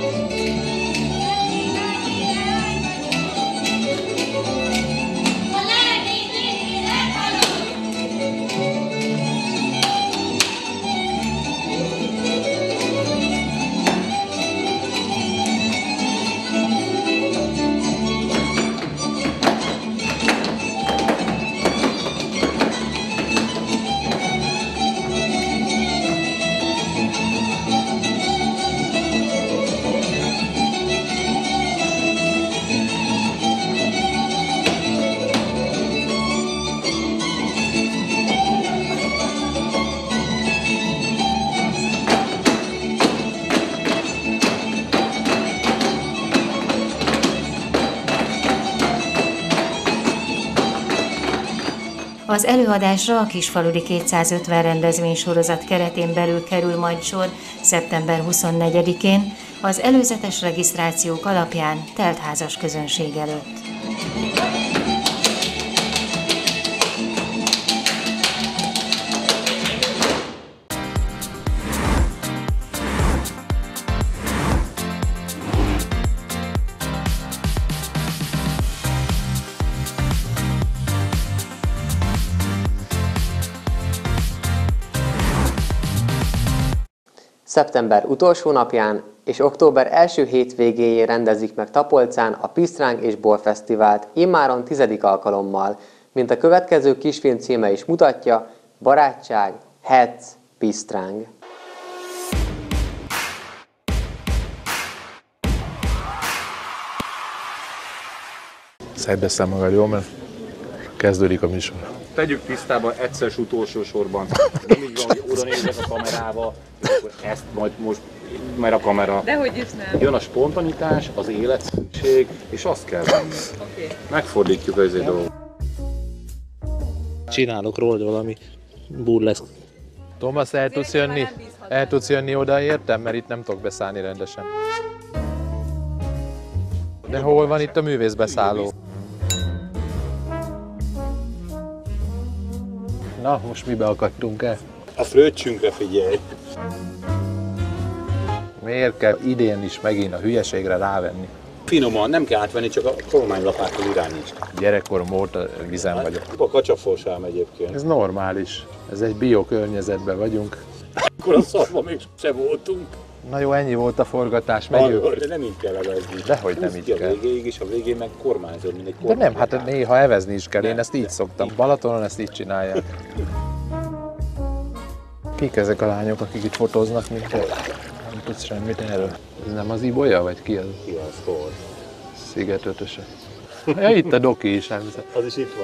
Az előadásra a Kisfaludy kétszázötven rendezvénysorozat keretén belül kerül majd sor szeptember huszonnegyedikén, az előzetes regisztrációk alapján teltházas közönség előtt. Szeptember utolsó napján és október első hétvégéjén rendezik meg Tapolcán a Pisztráng és Bor Fesztivált immáron tizedik alkalommal, mint a következő kisfilm címe is mutatja, Barátság, Hetz, Pisztráng. Szedd össze magad, jó, mert kezdődik a műsor. Tegyük tisztában egyszer utolsó sorban. Nem így van, hogy oda nézek a kamerába, és akkor ezt majd most, mert a kamera. Dehogy is nem. Jön a spontanitás, az életszükség, és azt kell venni. Okay. Megfordítjuk az egy dolgot. Csinálok rólad valami burleszk. Thomas, el tudsz jönni? El tudsz jönni oda, értem? Mert itt nem tudok beszállni rendesen. De hol van itt a művészbeszálló? Na, most mibe akadtunk el? A fröccsünkre figyelj! Miért kell idén is megint a hülyeségre rávenni? Finoman, nem kell átvenni, csak a kormánylapától irányíts. Gyerekkorom óta vizen hát, vagyok. A kacsaforsám egyébként. Ez normális. Ez egy biokörnyezetben vagyunk. Akkor a szarban még se voltunk. Na jó, ennyi volt a forgatás, megyünk. De nem így kell evezni. Dehogy nem így kell. A végéig is, a végén meg kormányzod, mint egy kormány. De nem, hát néha evezni is kell, én ezt így szoktam. Balatonon ezt így csinálják. Kik ezek a lányok, akik itt fotóznak minket? Nem tudsz semmit erről. Ez nem az Ibolya, vagy ki az? Ki az, hol? Sziget ötöse. Ja, itt a doki is. Az is itt van.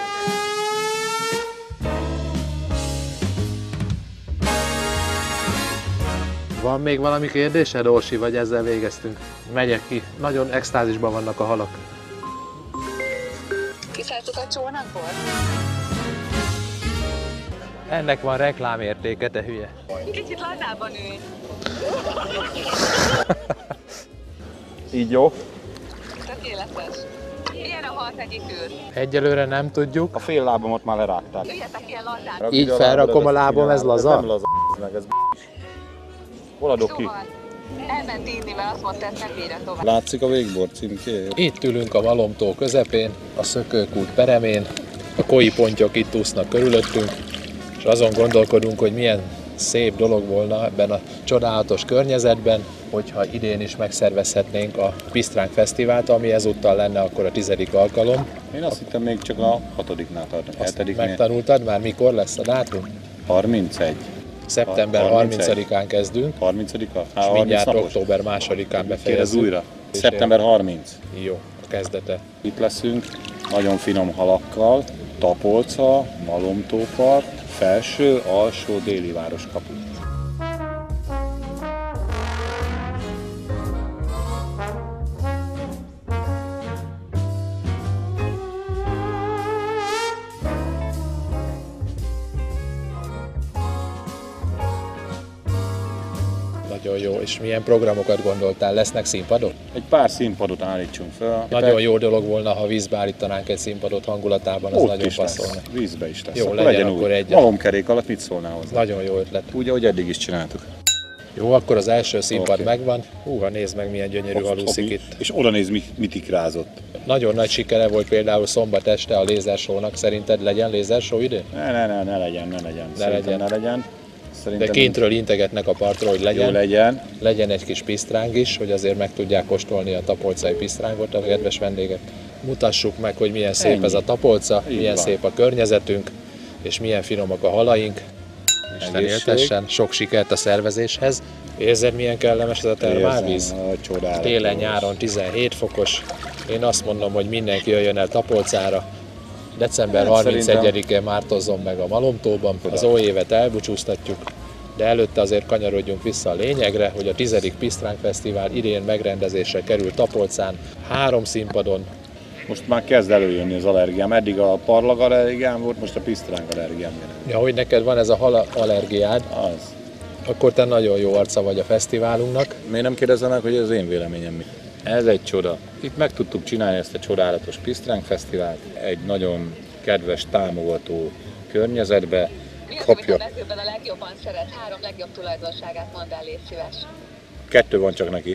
Van még valami kérdésed, Orsi, vagy ezzel végeztünk? Megyek ki. Nagyon extázisban vannak a halak. Kiszálltuk a csónakból? Ennek van reklámértéke, te hülye. Kicsit lazábban ülj. Így jó? Tökéletes. Milyen a halt egyik űr? Egyelőre nem tudjuk. A fél lábamat már lerágták. Üljetek ilyen lazán. Így felrakom a lábam, ez laza? Ez nem laza, meg ez hol adok ki? Szóval, elment inni, mert azt mondta, ezt nem bírja tovább. Látszik a végbord címké? Itt ülünk a Malomtó közepén, a Szökőkút peremén, a koi pontyok itt úsznak körülöttünk, és azon gondolkodunk, hogy milyen szép dolog volna ebben a csodálatos környezetben, hogyha idén is megszervezhetnénk a Pisztránk Fesztivált, ami ezúttal lenne akkor a tizedik alkalom. Én azt hittem még csak a hatodiknál tartom. Azt megtanultad már, mikor lesz a dátum? harmincegy. Szeptember harmincadikán kezdünk, harmincadika? és mindjárt október másodikán befejezzük. Kérdezz újra. Szeptember harmincadika. Jó, a kezdete. Itt leszünk, nagyon finom halakkal, Tapolca, Malomtópart, felső, alsó, déli városkapu. Nagyon jó. És milyen programokat gondoltál? Lesznek színpadok? Egy pár színpadot állítsunk fel. Nagyon jó dolog volna, ha vízbe állítanánk egy színpadot hangulatában, az ott nagyon is passzolna. lesz. Vízbe is lesz. Jó, akkor legyen legyen akkor egy. Malomkerék alatt mit szólnál hozzá? Nagyon jó ötlet. Úgy, ahogy eddig is csináltuk. Jó, akkor az első színpad Okay. megvan. Húha, nézd meg, milyen gyönyörű halúszik itt. És oda néz, mit, mit ikrázott. Nagyon nagy sikere volt például szombat este a lézershow-nak. Szerinted legyen lézershow idén? Ne, ne, ne, ne legyen, ne legyen. Ne Szerintem legyen. ne legyen. Szerintem De kintről integetnek a partról, hogy legyen. Jó legyen. Legyen egy kis pisztráng is, hogy azért meg tudják kóstolni a tapolcai pisztrángot a kedves vendégek. Mutassuk meg, hogy milyen szép Ennyi. ez a Tapolca, Így milyen van. szép a környezetünk, és milyen finomak a halaink. Isten Egészség. éltessen, sok sikert a szervezéshez. Érzed, milyen kellemes ez a termálvíz? Érzem, hogy csodálatos. Télen-nyáron tizenhét fokos. Én azt mondom, hogy mindenki jöjjön el Tapolcára. December Hát harmincegyedikén mártozzon meg a Malomtóban. Az új évet elbúcsúztatjuk, de előtte azért kanyarodjunk vissza a lényegre, hogy a tizedik Pisztránk Fesztivál idén megrendezésre került Tapolcán, három színpadon. Most már kezd előjönni az allergiám. Eddig a parlag allergiám volt, most a pisztránk allergiám jön. Ja, hogy neked van ez a hal allergiád, az. Akkor te nagyon jó arca vagy a fesztiválunknak. Miért nem kérdezzenek, hogy az én véleményem mi? Ez egy csoda. Itt meg tudtuk csinálni ezt a csodálatos Pisztránk Fesztivált egy nagyon kedves, támogató környezetbe. Mi az, Kapja. amit a mezőben a legjobban szeret? Három legjobb tulajdonságát mondd el, légy szíves. Kettő van csak neki.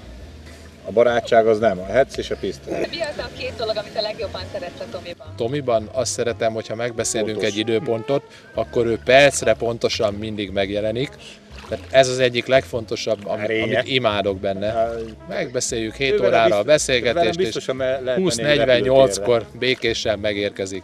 A barátság az nem, a hetsz és a pisztránk. Mi az a két dolog, amit a legjobban szeretsz a Tomiban? Tomiban azt szeretem, hogyha megbeszélünk Pontos. egy időpontot, akkor ő percre pontosan mindig megjelenik. Tehát ez az egyik legfontosabb, amit, amit imádok benne. Megbeszéljük hét órára a beszélgetést, és húsz negyvennyolckor békésen megérkezik.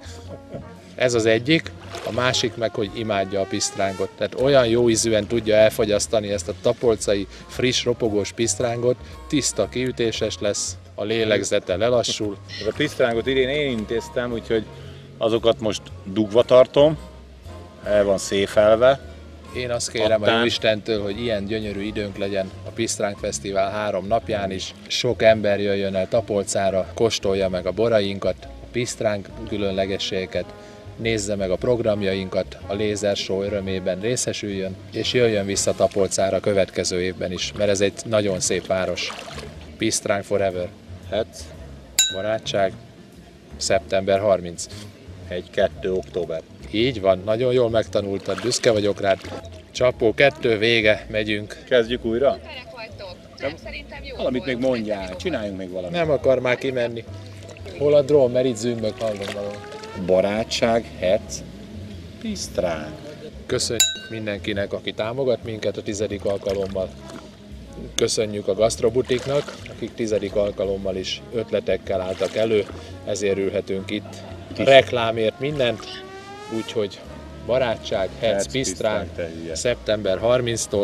Ez az egyik. A másik meg, hogy imádja a pisztrángot. Tehát olyan jó ízűen tudja elfogyasztani ezt a tapolcai friss, ropogós pisztrángot, tiszta, kiütéses lesz, a lélegzete lelassul. A pisztrángot idén én intéztem, úgyhogy azokat most dugva tartom, el van széfelve. Én azt kérem Attán. a Jóistentől, hogy ilyen gyönyörű időnk legyen a Pisztránk Fesztivál három napján is. Sok ember jöjjön el Tapolcára, kóstolja meg a borainkat, a pisztránk különlegességeket, nézze meg a programjainkat, a Lézer Show örömében részesüljön, és jöjjön vissza Tapolcára a következő évben is, mert ez egy nagyon szép város. Pisztránk forever. Hetsz. Barátság. szeptember harmincadika. egy-kettő október. Így van, nagyon jól megtanultad, büszke vagyok rád. Csapó kettő, vége, megyünk. Kezdjük újra? Nem, szerintem jó. Valamit még mondjál, csináljunk még valamit. Nem akar már kimenni. Hol a drón, mert itt zümmög, hallom valami. Barátság, hetsz, pisztránk. Köszönjük mindenkinek, aki támogat minket a tizedik alkalommal. Köszönjük a Gastrobutiknak, akik tizedik alkalommal is ötletekkel álltak elő, ezért ülhetünk itt. Reklámért mindent, úgyhogy barátság, hetsz, pisztránk, szeptember harmincadikától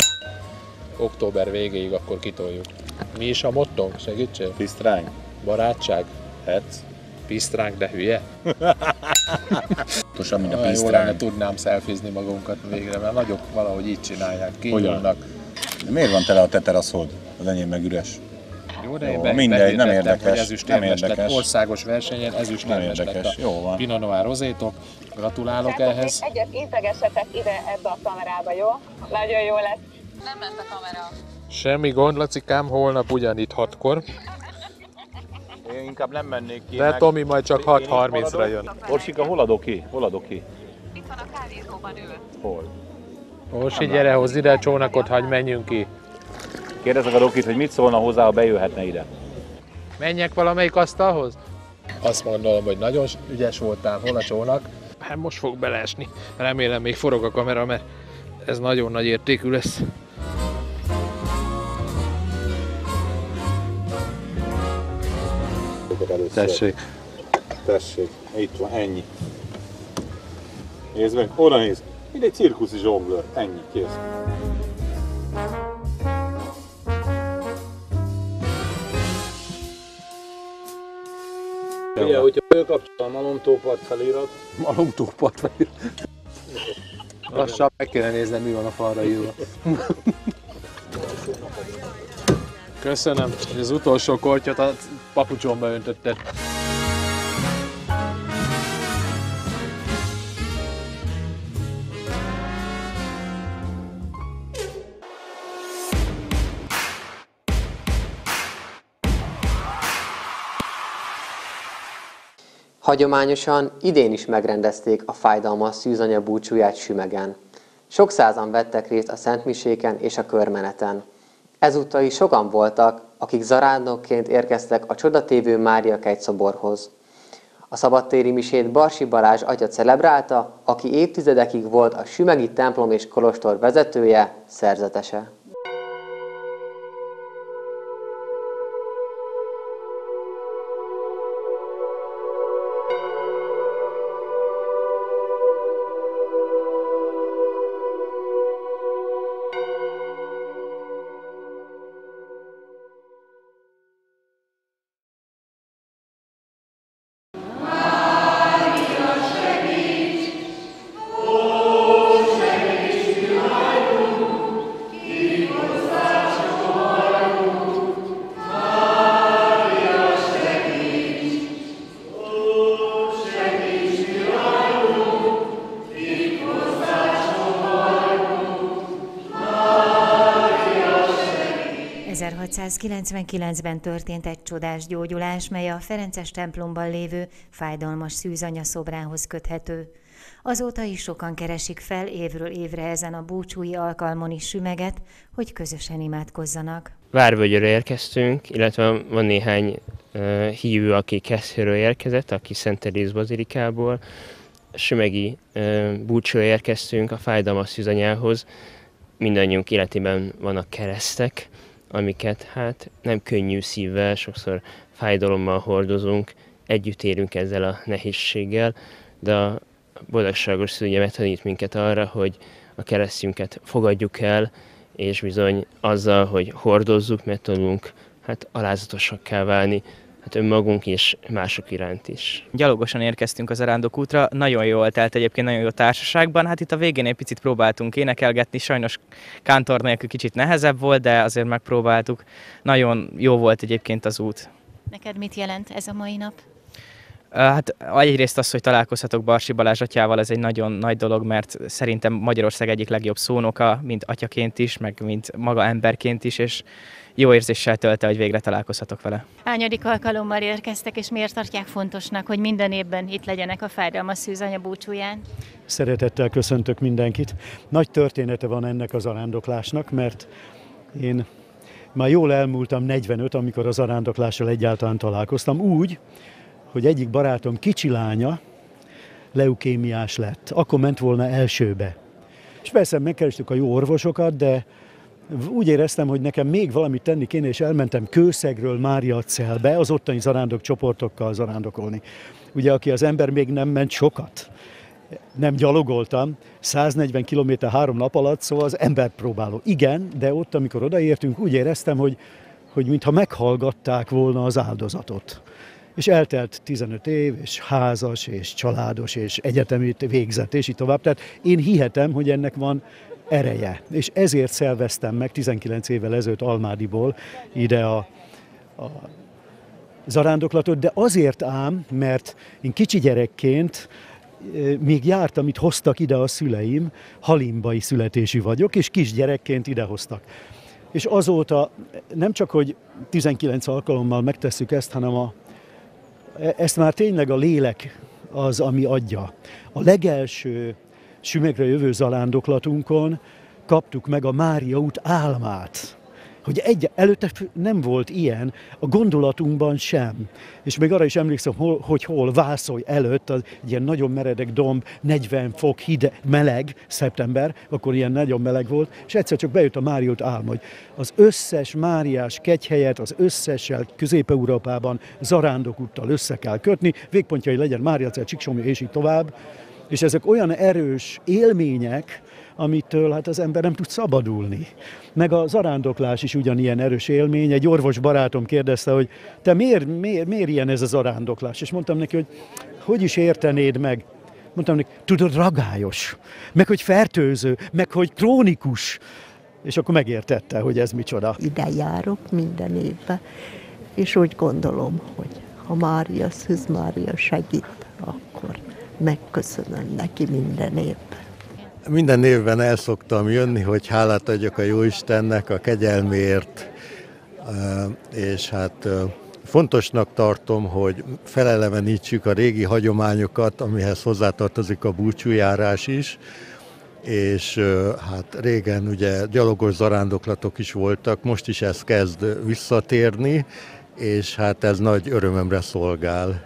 október végéig akkor kitoljuk. Mi is a mottónk? Segítsél? Pisztránk. Barátság, hetsz, Pisztránk, de hülye. Pontosan, mint a Olyan jó pisztránk. lenne, tudnám szelfizni magunkat végre, mert nagyok valahogy így csinálják, kinyúlnak. De miért van tele a teteraszod? Az enyém meg üres. Jó, de Jó, én be, mindegy, nem érdekes, hogy ezüstérmes nem lett. érdekes. Országos versenyen ezüstérmes lett érdekes, a jó van. Pinot Noir rozétok. Gratulálok ehhez. Egyet integessetek ide ebbe a kamerába, jó? Nagyon jó lesz. Nem ment a kamera. Semmi gond, Lacikám, holnap ugyanitt hatkor. Én inkább nem mennék ki. De Tomi majd csak hat harmincra jön. Orsika, hol adok ki? Hol adok ki? Itt van a kávézóban ül. Hol? Orsi, gyere, hozz ide a csónakot, hagyj menjünk ki. Kérdezek a Dokit, hogy mit szólna hozzá, ha bejöhetne ide. Menjek valamelyik asztalhoz? Azt mondom, hogy nagyon ügyes voltál, hol a csónak? Hát most fog beleesni. Remélem még forog a kamera, mert ez nagyon nagy értékű lesz. Tessék. Tessék, itt van, ennyi. Nézd meg, oda nézd. Mint egy cirkuszi zsonglőr. Ennyi, kész. Ugye, hogyha fölkapcsol a Malomtópart felirat. Malomtópart felirat. Lassan meg kéne nézni, mi van a falra írva. Köszönöm, hogy az utolsó kortyot a papucsomba öntötted. Hagyományosan idén is megrendezték a fájdalmas szűzanya búcsúját Sümegen. Sok százan vettek részt a szentmiséken és a körmeneten. Ezúttal is sokan voltak, akik zarándokként érkeztek a csodatévő Mária kegyszoborhoz. A szabadtéri misét Barsi Balázs atya celebrálta, aki évtizedekig volt a sümegi templom és kolostor vezetője, szerzetese. ezerhatszázkilencvenkilencben történt egy csodás gyógyulás, mely a Ferences templomban lévő fájdalmas szűzanya szobrához köthető. Azóta is sokan keresik fel évről évre ezen a búcsúi alkalmon is Sümeget, hogy közösen imádkozzanak. Várvölgyről érkeztünk, illetve van néhány uh, hívő, aki Keszthelyről érkezett, aki Szent Teréz bazilikából. Sümegi uh, búcsúra érkeztünk a fájdalmas szűzanyához. Mindannyiunk életében vannak keresztek, amiket hát nem könnyű szívvel, sokszor fájdalommal hordozunk, együtt érünk ezzel a nehézséggel, de a boldogságos szűzanya megtanít minket arra, hogy a keresztünket fogadjuk el, és bizony azzal, hogy hordozzuk, meg tudunk hát alázatosakká válni, hát önmagunk és mások iránt is. Gyalogosan érkeztünk az arándokútra, nagyon jól telt egyébként, nagyon jó társaságban, hát itt a végén egy picit próbáltunk énekelgetni, sajnos kántor nélkül kicsit nehezebb volt, de azért megpróbáltuk. Nagyon jó volt egyébként az út. Neked mit jelent ez a mai nap? Hát egyrészt az, hogy találkozhatok Barsi Balázs atyával, ez egy nagyon nagy dolog, mert szerintem Magyarország egyik legjobb szónoka, mint atyaként is, meg mint maga emberként is, és jó érzéssel tölte, hogy végre találkozhatok vele. Hányadik alkalommal érkeztek, és miért tartják fontosnak, hogy minden évben itt legyenek a fájdalmas szűzanya búcsúján? Szeretettel köszöntök mindenkit. Nagy története van ennek az arándoklásnak, mert én már jól elmúltam negyvenöt, amikor az arándoklással egyáltalán találkoztam, úgy, hogy egyik barátom kicsi lánya leukémiás lett. Akkor ment volna elsőbe. És persze megkerestük a jó orvosokat, de úgy éreztem, hogy nekem még valamit tenni kéne, és elmentem Kőszegről Máriacelbe, az ottani zarándok csoportokkal zarándokolni. Ugye, aki az ember még nem ment sokat, nem gyalogoltam, száznegyven kilométer három nap alatt, szóval az embert próbáló. Igen, de ott, amikor odaértünk, úgy éreztem, hogy, hogy mintha meghallgatták volna az áldozatot. És eltelt tizenöt év, és házas, és családos, és egyetemit végzett, és így tovább. Tehát én hihetem, hogy ennek van ereje. És ezért szerveztem meg tizenkilenc évvel ezelőtt Almádiból ide a, a zarándoklatot, de azért ám, mert én kicsi gyerekként még jártam, itt hoztak ide a szüleim, halimbai születésű vagyok, és kisgyerekként idehoztak. És azóta nem csak, hogy tizenkilenc alkalommal megtesszük ezt, hanem a, ezt már tényleg a lélek az, ami adja. A legelső Sümegre jövő zarándoklatunkon kaptuk meg a Mária út álmát, hogy egy, előtte nem volt ilyen, a gondolatunkban sem. És még arra is emlékszem, hol, hogy hol Vászolj előtt, az egy ilyen nagyon meredek domb, negyven fok hideg, meleg, szeptember, akkor ilyen nagyon meleg volt, és egyszer csak bejött a Mária út álma, hogy az összes Máriás kegyhelyet, az összessel Közép-Európában zarándokúttal össze kell kötni, végpontjai legyen Máriacel, Csíksomlyó és így tovább. És ezek olyan erős élmények, amitől hát az ember nem tud szabadulni. Meg a zarándoklás is ugyanilyen erős élmény. Egy orvos barátom kérdezte, hogy te miért, miért, miért ilyen ez a zarándoklás? És mondtam neki, hogy hogy is értenéd meg? Mondtam neki, tudod, ragályos, meg hogy fertőző, meg hogy krónikus. És akkor megértette, hogy ez micsoda. Ide járok minden évben, és úgy gondolom, hogy ha Mária, Szűz Mária segít, akkor megköszönöm neki minden évben. Minden évben el szoktam jönni, hogy hálát adjak a Jóistennek a kegyelméért, és hát fontosnak tartom, hogy felelevenítsük a régi hagyományokat, amihez hozzátartozik a búcsújárás is, és hát régen ugye gyalogos zarándoklatok is voltak, most is ez kezd visszatérni, és hát ez nagy örömömre szolgál.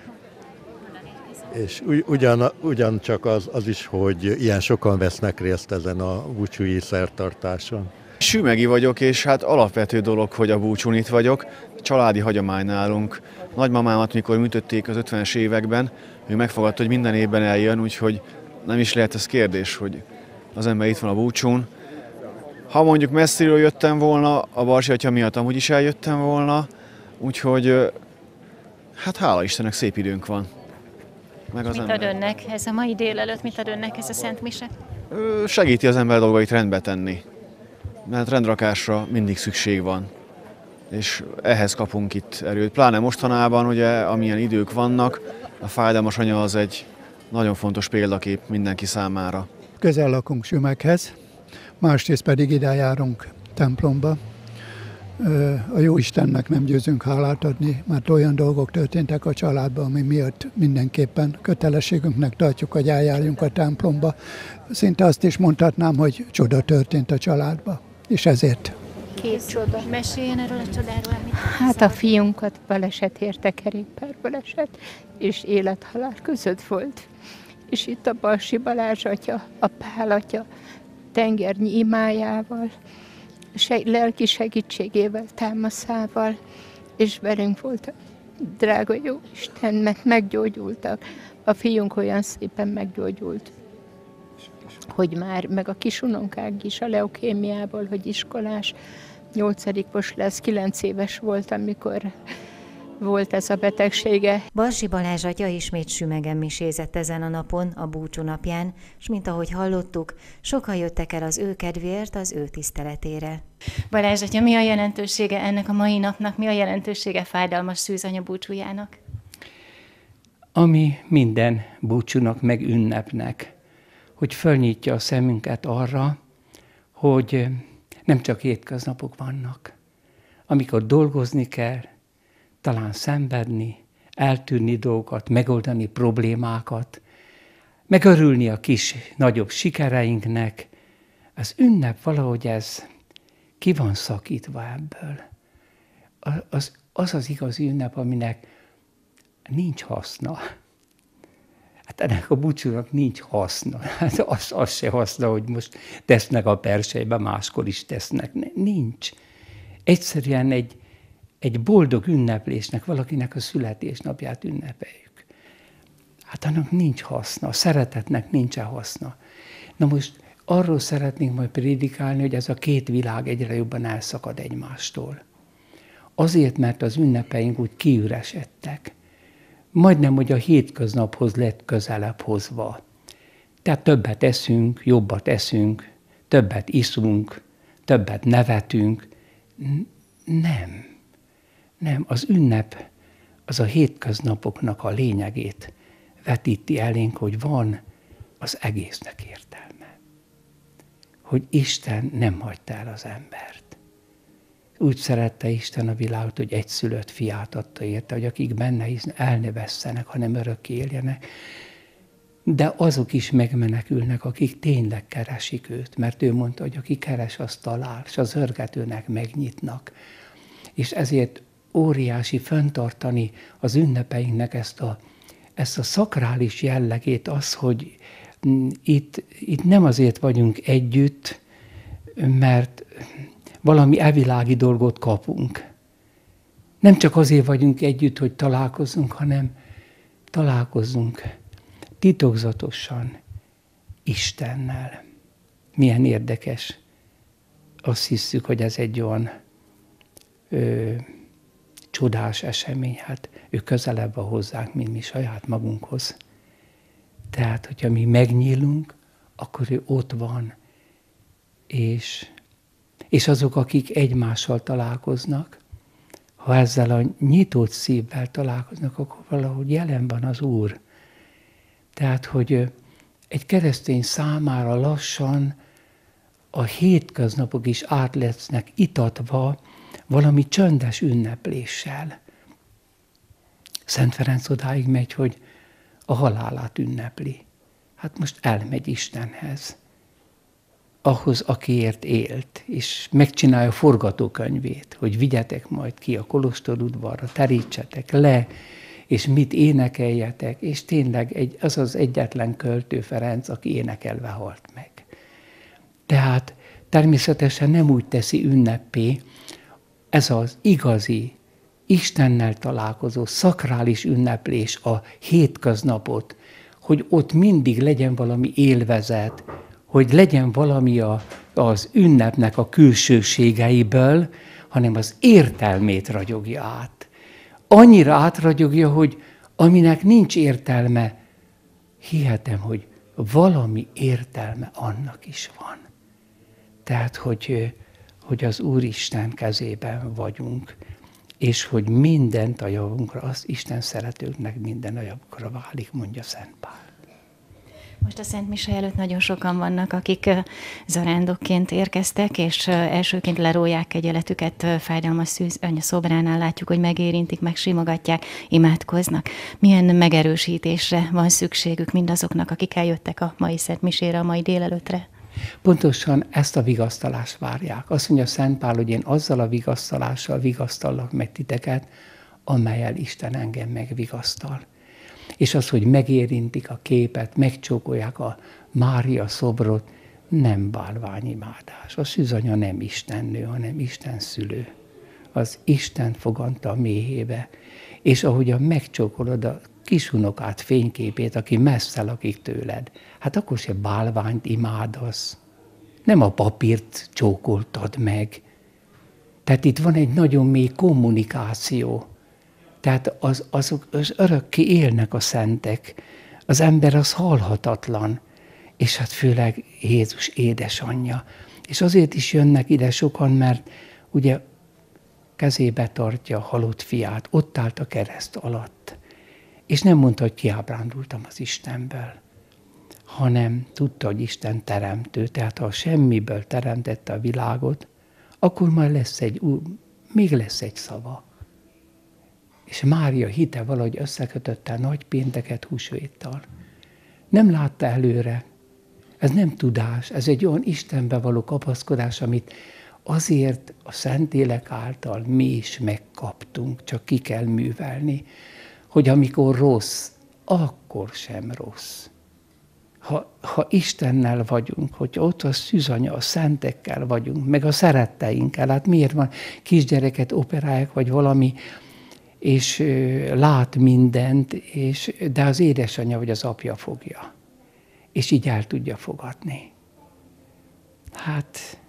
És ugyan, ugyancsak az, az is, hogy ilyen sokan vesznek részt ezen a búcsúi szertartáson. Sümegi vagyok, és hát alapvető dolog, hogy a búcsún itt vagyok. Családi hagyomány nálunk. Nagymamámat, mikor műtötték az ötvenes években, ő megfogadta, hogy minden évben eljön, úgyhogy nem is lehet ez kérdés, hogy az ember itt van a búcsún. Ha mondjuk messziről jöttem volna, a Barsi atya miatt amúgy is eljöttem volna, úgyhogy hát hála Istennek szép időnk van. Meg az mit ember. ad önnek ez a mai délelőtt, mit ad önnek ez a Szent Mise? Segíti az ember dolgait rendbe tenni, mert rendrakásra mindig szükség van, és ehhez kapunk itt erőt. Pláne mostanában, ugye, amilyen idők vannak, a fájdalmas anya az egy nagyon fontos példakép mindenki számára. Közel lakunk Sümeghez, másrészt pedig ide járunk templomba. A Jóistennek nem győzünk hálát adni, mert olyan dolgok történtek a családban, ami miatt mindenképpen kötelességünknek tartjuk, hogy eljárjunk a templomba. Szinte azt is mondhatnám, hogy csoda történt a családban, és ezért. Két csoda. Meséljen erről a csodáról, amit Hát a fiunkat baleset érte, kerékpárbaleset, és élet-halál között volt. És itt a Balsi Balázs atya, a Pál atya tengernyi imájával, lelki segítségével, támaszával, és velünk volt a drága jó Isten, mert meggyógyultak. A fiunk olyan szépen meggyógyult, hogy már, meg a kisunonkánk is a leukémiából, hogy iskolás, nyolcadikos lesz, kilenc éves volt, amikor volt ez a betegsége. Barsi Balázs atya ismét Sümegen misézett ezen a napon, a búcsú napján, s mint ahogy hallottuk, sokan jöttek el az ő kedvéért, az ő tiszteletére. Balázs atya, mi a jelentősége ennek a mai napnak, mi a jelentősége Fájdalmas Szűz anya búcsújának? Ami minden búcsúnak meg ünnepnek, hogy fölnyitja a szemünket arra, hogy nem csak hétköznapok vannak, amikor dolgozni kell, talán szenvedni, eltűnni dolgokat, megoldani problémákat, megörülni a kis, nagyobb sikereinknek. Az ünnep valahogy ez ki van szakítva ebből. Az az, az igazi ünnep, aminek nincs haszna. Hát ennek a búcsúnak nincs haszna. Hát az, az se haszna, hogy most tesznek a persejbe, máskor is tesznek. Nincs. Egyszerűen egy Egy boldog ünneplésnek, valakinek a születésnapját ünnepeljük. Hát annak nincs haszna, a szeretetnek nincsen haszna. Na most arról szeretnénk majd prédikálni, hogy ez a két világ egyre jobban elszakad egymástól. Azért, mert az ünnepeink úgy kiüresedtek. majdnem, hogy a hétköznaphoz lett közelebb hozva. Tehát többet eszünk, jobbat eszünk, többet iszunk, többet nevetünk. Nem. Nem, az ünnep az a hétköznapoknak a lényegét vetíti elénk, hogy van az egésznek értelme. Hogy Isten nem hagyta el az embert. Úgy szerette Isten a világot, hogy egyszülött fiát adta érte, hogy akik benne hisznek, el ne vesszenek, hanem örökké éljenek. De azok is megmenekülnek, akik tényleg keresik őt, mert ő mondta, hogy aki keres, az talál, és az örgetőnek megnyitnak. És ezért óriási fenntartani az ünnepeinknek ezt a, ezt a szakrális jellegét, az, hogy itt, itt nem azért vagyunk együtt, mert valami elvilági dolgot kapunk. Nem csak azért vagyunk együtt, hogy találkozzunk, hanem találkozzunk titokzatosan Istennel. Milyen érdekes. Azt hiszük, hogy ez egy olyan ö, csodás esemény. Hát ő közelebb van hozzánk, mint mi saját magunkhoz. Tehát, hogyha mi megnyílunk, akkor ő ott van. És, és azok, akik egymással találkoznak, ha ezzel a nyitott szívvel találkoznak, akkor valahogy jelen van az Úr. Tehát, hogy egy keresztény számára lassan a hétköznapok is át lesznek itatva valami csöndes ünnepléssel. Szent Ferenc odáig megy, hogy a halálát ünnepli. Hát most elmegy Istenhez, ahhoz, akiért élt, és megcsinálja a forgatókönyvét, hogy vigyetek majd ki a kolostorudvarra, terítsetek le, és mit énekeljetek, és tényleg egy, az az egyetlen költő Ferenc, aki énekelve halt meg. Tehát természetesen nem úgy teszi ünneppé, ez az igazi, Istennel találkozó, szakrális ünneplés a hétköznapot, hogy ott mindig legyen valami élvezet, hogy legyen valami a, az ünnepnek a külsőségeiből, hanem az értelmét ragyogja át. Annyira átragyogja, hogy aminek nincs értelme, hihetem, hogy valami értelme annak is van. Tehát, hogy, hogy az Úristen kezében vagyunk, és hogy mindent a javunkra, az Isten szeretőknek minden a javukra válik, mondja Szent Pál. Most a Szent Mise előtt nagyon sokan vannak, akik zarándokként érkeztek, és elsőként lerólják kegyeletüket, fájdalmas szűz anya szobránál látjuk, hogy megérintik, megsimogatják, imádkoznak. Milyen megerősítésre van szükségük mindazoknak, akik eljöttek a mai Szent Misére, a mai délelőttre? Pontosan ezt a vigasztalást várják. Azt mondja Szent Pál, hogy én azzal a vigasztalással vigasztallak meg titeket, amellyel Isten engem megvigasztal. És az, hogy megérintik a képet, megcsókolják a Mária szobrot, nem bálványimádás. A szűzanya nem istennő, hanem Isten szülő. Az Isten fogadta a méhébe. És ahogyan megcsókolod a kisunokát fényképét, aki messze lakik tőled, hát akkor se bálványt imádasz. Nem a papírt csókoltad meg. Tehát itt van egy nagyon mély kommunikáció. Tehát az, azok az örökké élnek a szentek. Az ember az halhatatlan. És hát főleg Jézus édesanyja. És azért is jönnek ide sokan, mert ugye kezébe tartja a halott fiát, ott állt a kereszt alatt. És nem mondta, hogy kiábrándultam az Istenből, hanem tudta, hogy Isten teremtő, tehát ha semmiből teremtette a világot, akkor majd lesz egy, még lesz egy szava. És Mária hite valahogy összekötötte a nagypénteket húsvéttal. Nem látta előre. Ez nem tudás, ez egy olyan Istenbe való kapaszkodás, amit azért a Szentlélek által mi is megkaptunk, csak ki kell művelni, hogy amikor rossz, akkor sem rossz. Ha, ha Istennel vagyunk, hogy ott a szűzanya, a szentekkel vagyunk, meg a szeretteinkkel, hát miért van kisgyereket operálják, vagy valami, és ö, lát mindent, és, de az édesanyja vagy az apja fogja. És így el tudja fogadni. Hát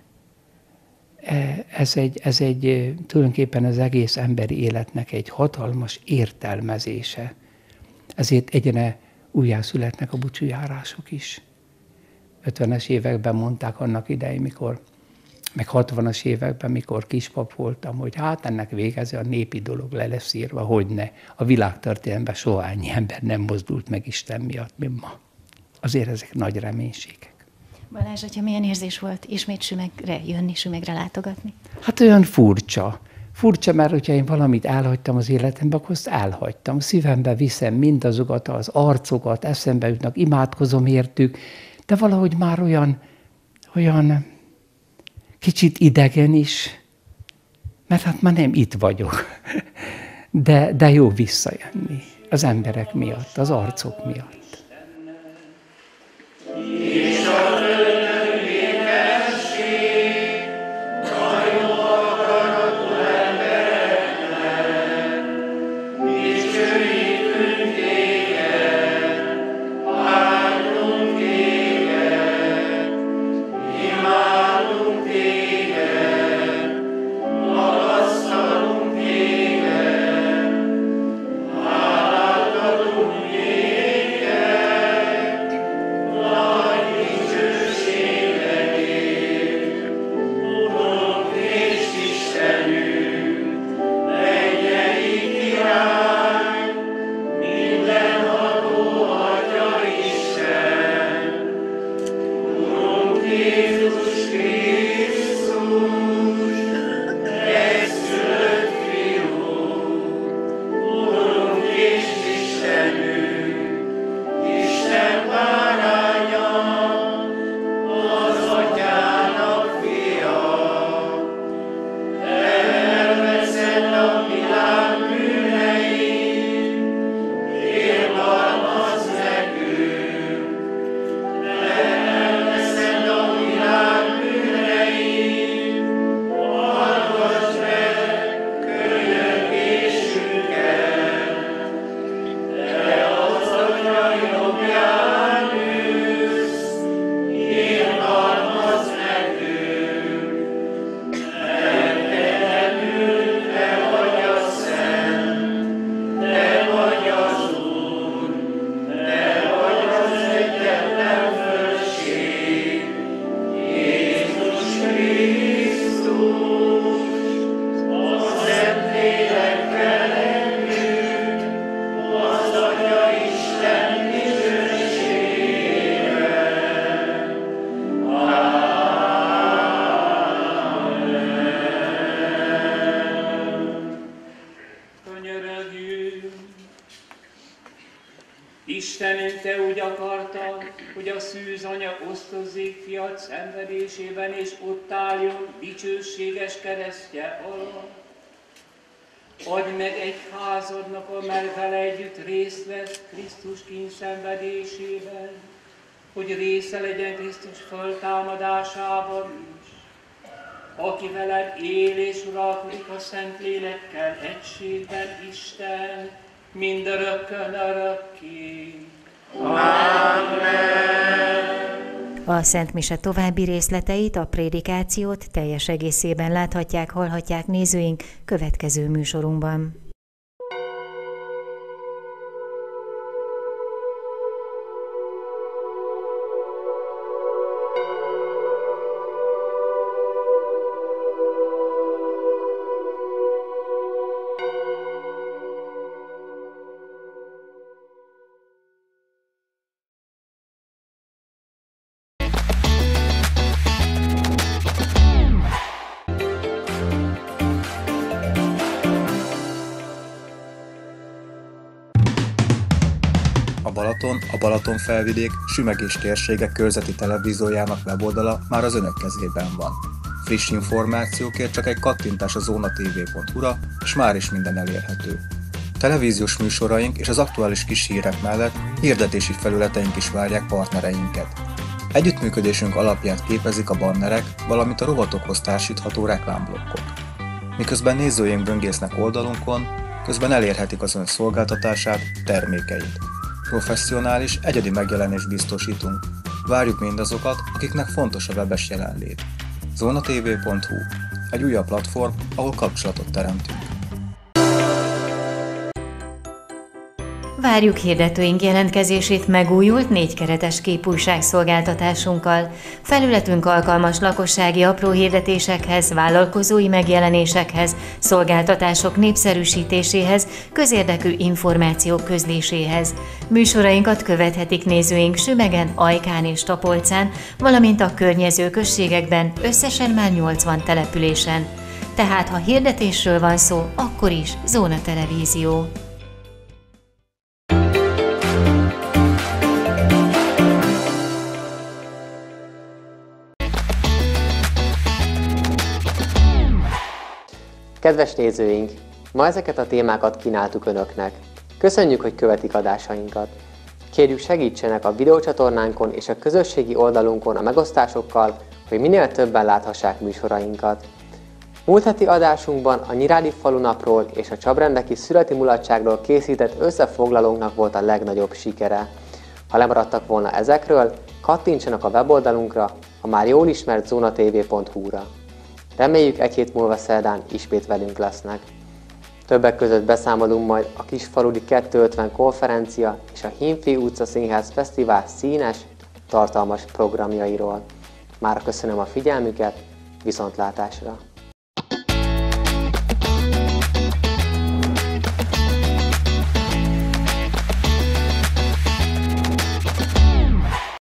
ez egy, ez egy tulajdonképpen az egész emberi életnek egy hatalmas értelmezése, ezért egyre újjászületnek a búcsújárások is. ötvenes években mondták annak idején, mikor, meg hatvanas években, mikor kispap voltam, hogy hát ennek vége, ez a népi dolog le lesz írva, hogy ne. A világtörténelemben soha ennyi ember nem mozdult meg Isten miatt, mint ma. Azért ezek nagy reménységek. Balázs atya, milyen érzés volt ismét Sümegre jönni, Sümegre látogatni? Hát olyan furcsa. Furcsa, mert hogyha én valamit elhagytam az életembe, akkor azt elhagytam. Szívembe viszem mindazokat az arcokat, eszembe jutnak, imádkozom értük, de valahogy már olyan, olyan kicsit idegen is, mert hát már nem itt vagyok. De, de jó visszajönni az emberek miatt, az arcok miatt. Istenünk, Te úgy akartad, hogy a szűzanya osztozzék fiat szenvedésében, és ott álljon dicsőséges keresztje alatt. Adj meg egy házadnak, amely vele együtt részt vesz Krisztus kényszenvedésében, hogy része legyen Krisztus föltámadásában is, aki veled él és uralkodik a Szentlélekkel egységben, Isten, mindörökkön örökké. Amen. A Szent Mise további részleteit, a prédikációt teljes egészében láthatják, hallhatják nézőink következő műsorunkban. Balaton, a Balatonfelvidék Sümeg és térsége körzeti televíziójának weboldala már az önök kezében van. Friss információkért csak egy kattintás a zónatv pont hu-ra, és már is minden elérhető. Televíziós műsoraink és az aktuális kis hírek mellett hirdetési felületeink is várják partnereinket. Együttműködésünk alapját képezik a bannerek, valamint a rovatokhoz társítható reklámblokkok. Miközben nézőink böngésznek oldalunkon, közben elérhetik az ön szolgáltatását, termékeit. Professzionális, egyedi megjelenést biztosítunk. Várjuk mindazokat, akiknek fontos a webes jelenlét. zónatv pont hu. Egy újabb platform, ahol kapcsolatot teremtünk. Várjuk hirdetőink jelentkezését megújult négykeretes képújságszolgáltatásunkkal. Felületünk alkalmas lakossági apró hirdetésekhez, vállalkozói megjelenésekhez, szolgáltatások népszerűsítéséhez, közérdekű információk közléséhez. Műsorainkat követhetik nézőink Sümegen, Ajkán és Tapolcán, valamint a környező községekben, összesen már nyolcvan településen. Tehát ha hirdetésről van szó, akkor is Zóna Televízió. Kedves nézőink, ma ezeket a témákat kínáltuk Önöknek. Köszönjük, hogy követik adásainkat. Kérjük, segítsenek a videócsatornánkon és a közösségi oldalunkon a megosztásokkal, hogy minél többen láthassák műsorainkat. Múlt heti adásunkban a Nyirádi falunapról és a csabrendeki születi mulatságról készített összefoglalónknak volt a legnagyobb sikere. Ha lemaradtak volna ezekről, kattintsanak a weboldalunkra, a már jól ismert zónatv pont hu-ra. Reméljük, egy hét múlva szerdán ismét velünk lesznek. Többek között beszámolunk majd a Kisfaludi kétszázötven konferencia és a Hímfi utca Színház Fesztivál színes, tartalmas programjairól. Mára köszönöm a figyelmüket, viszontlátásra!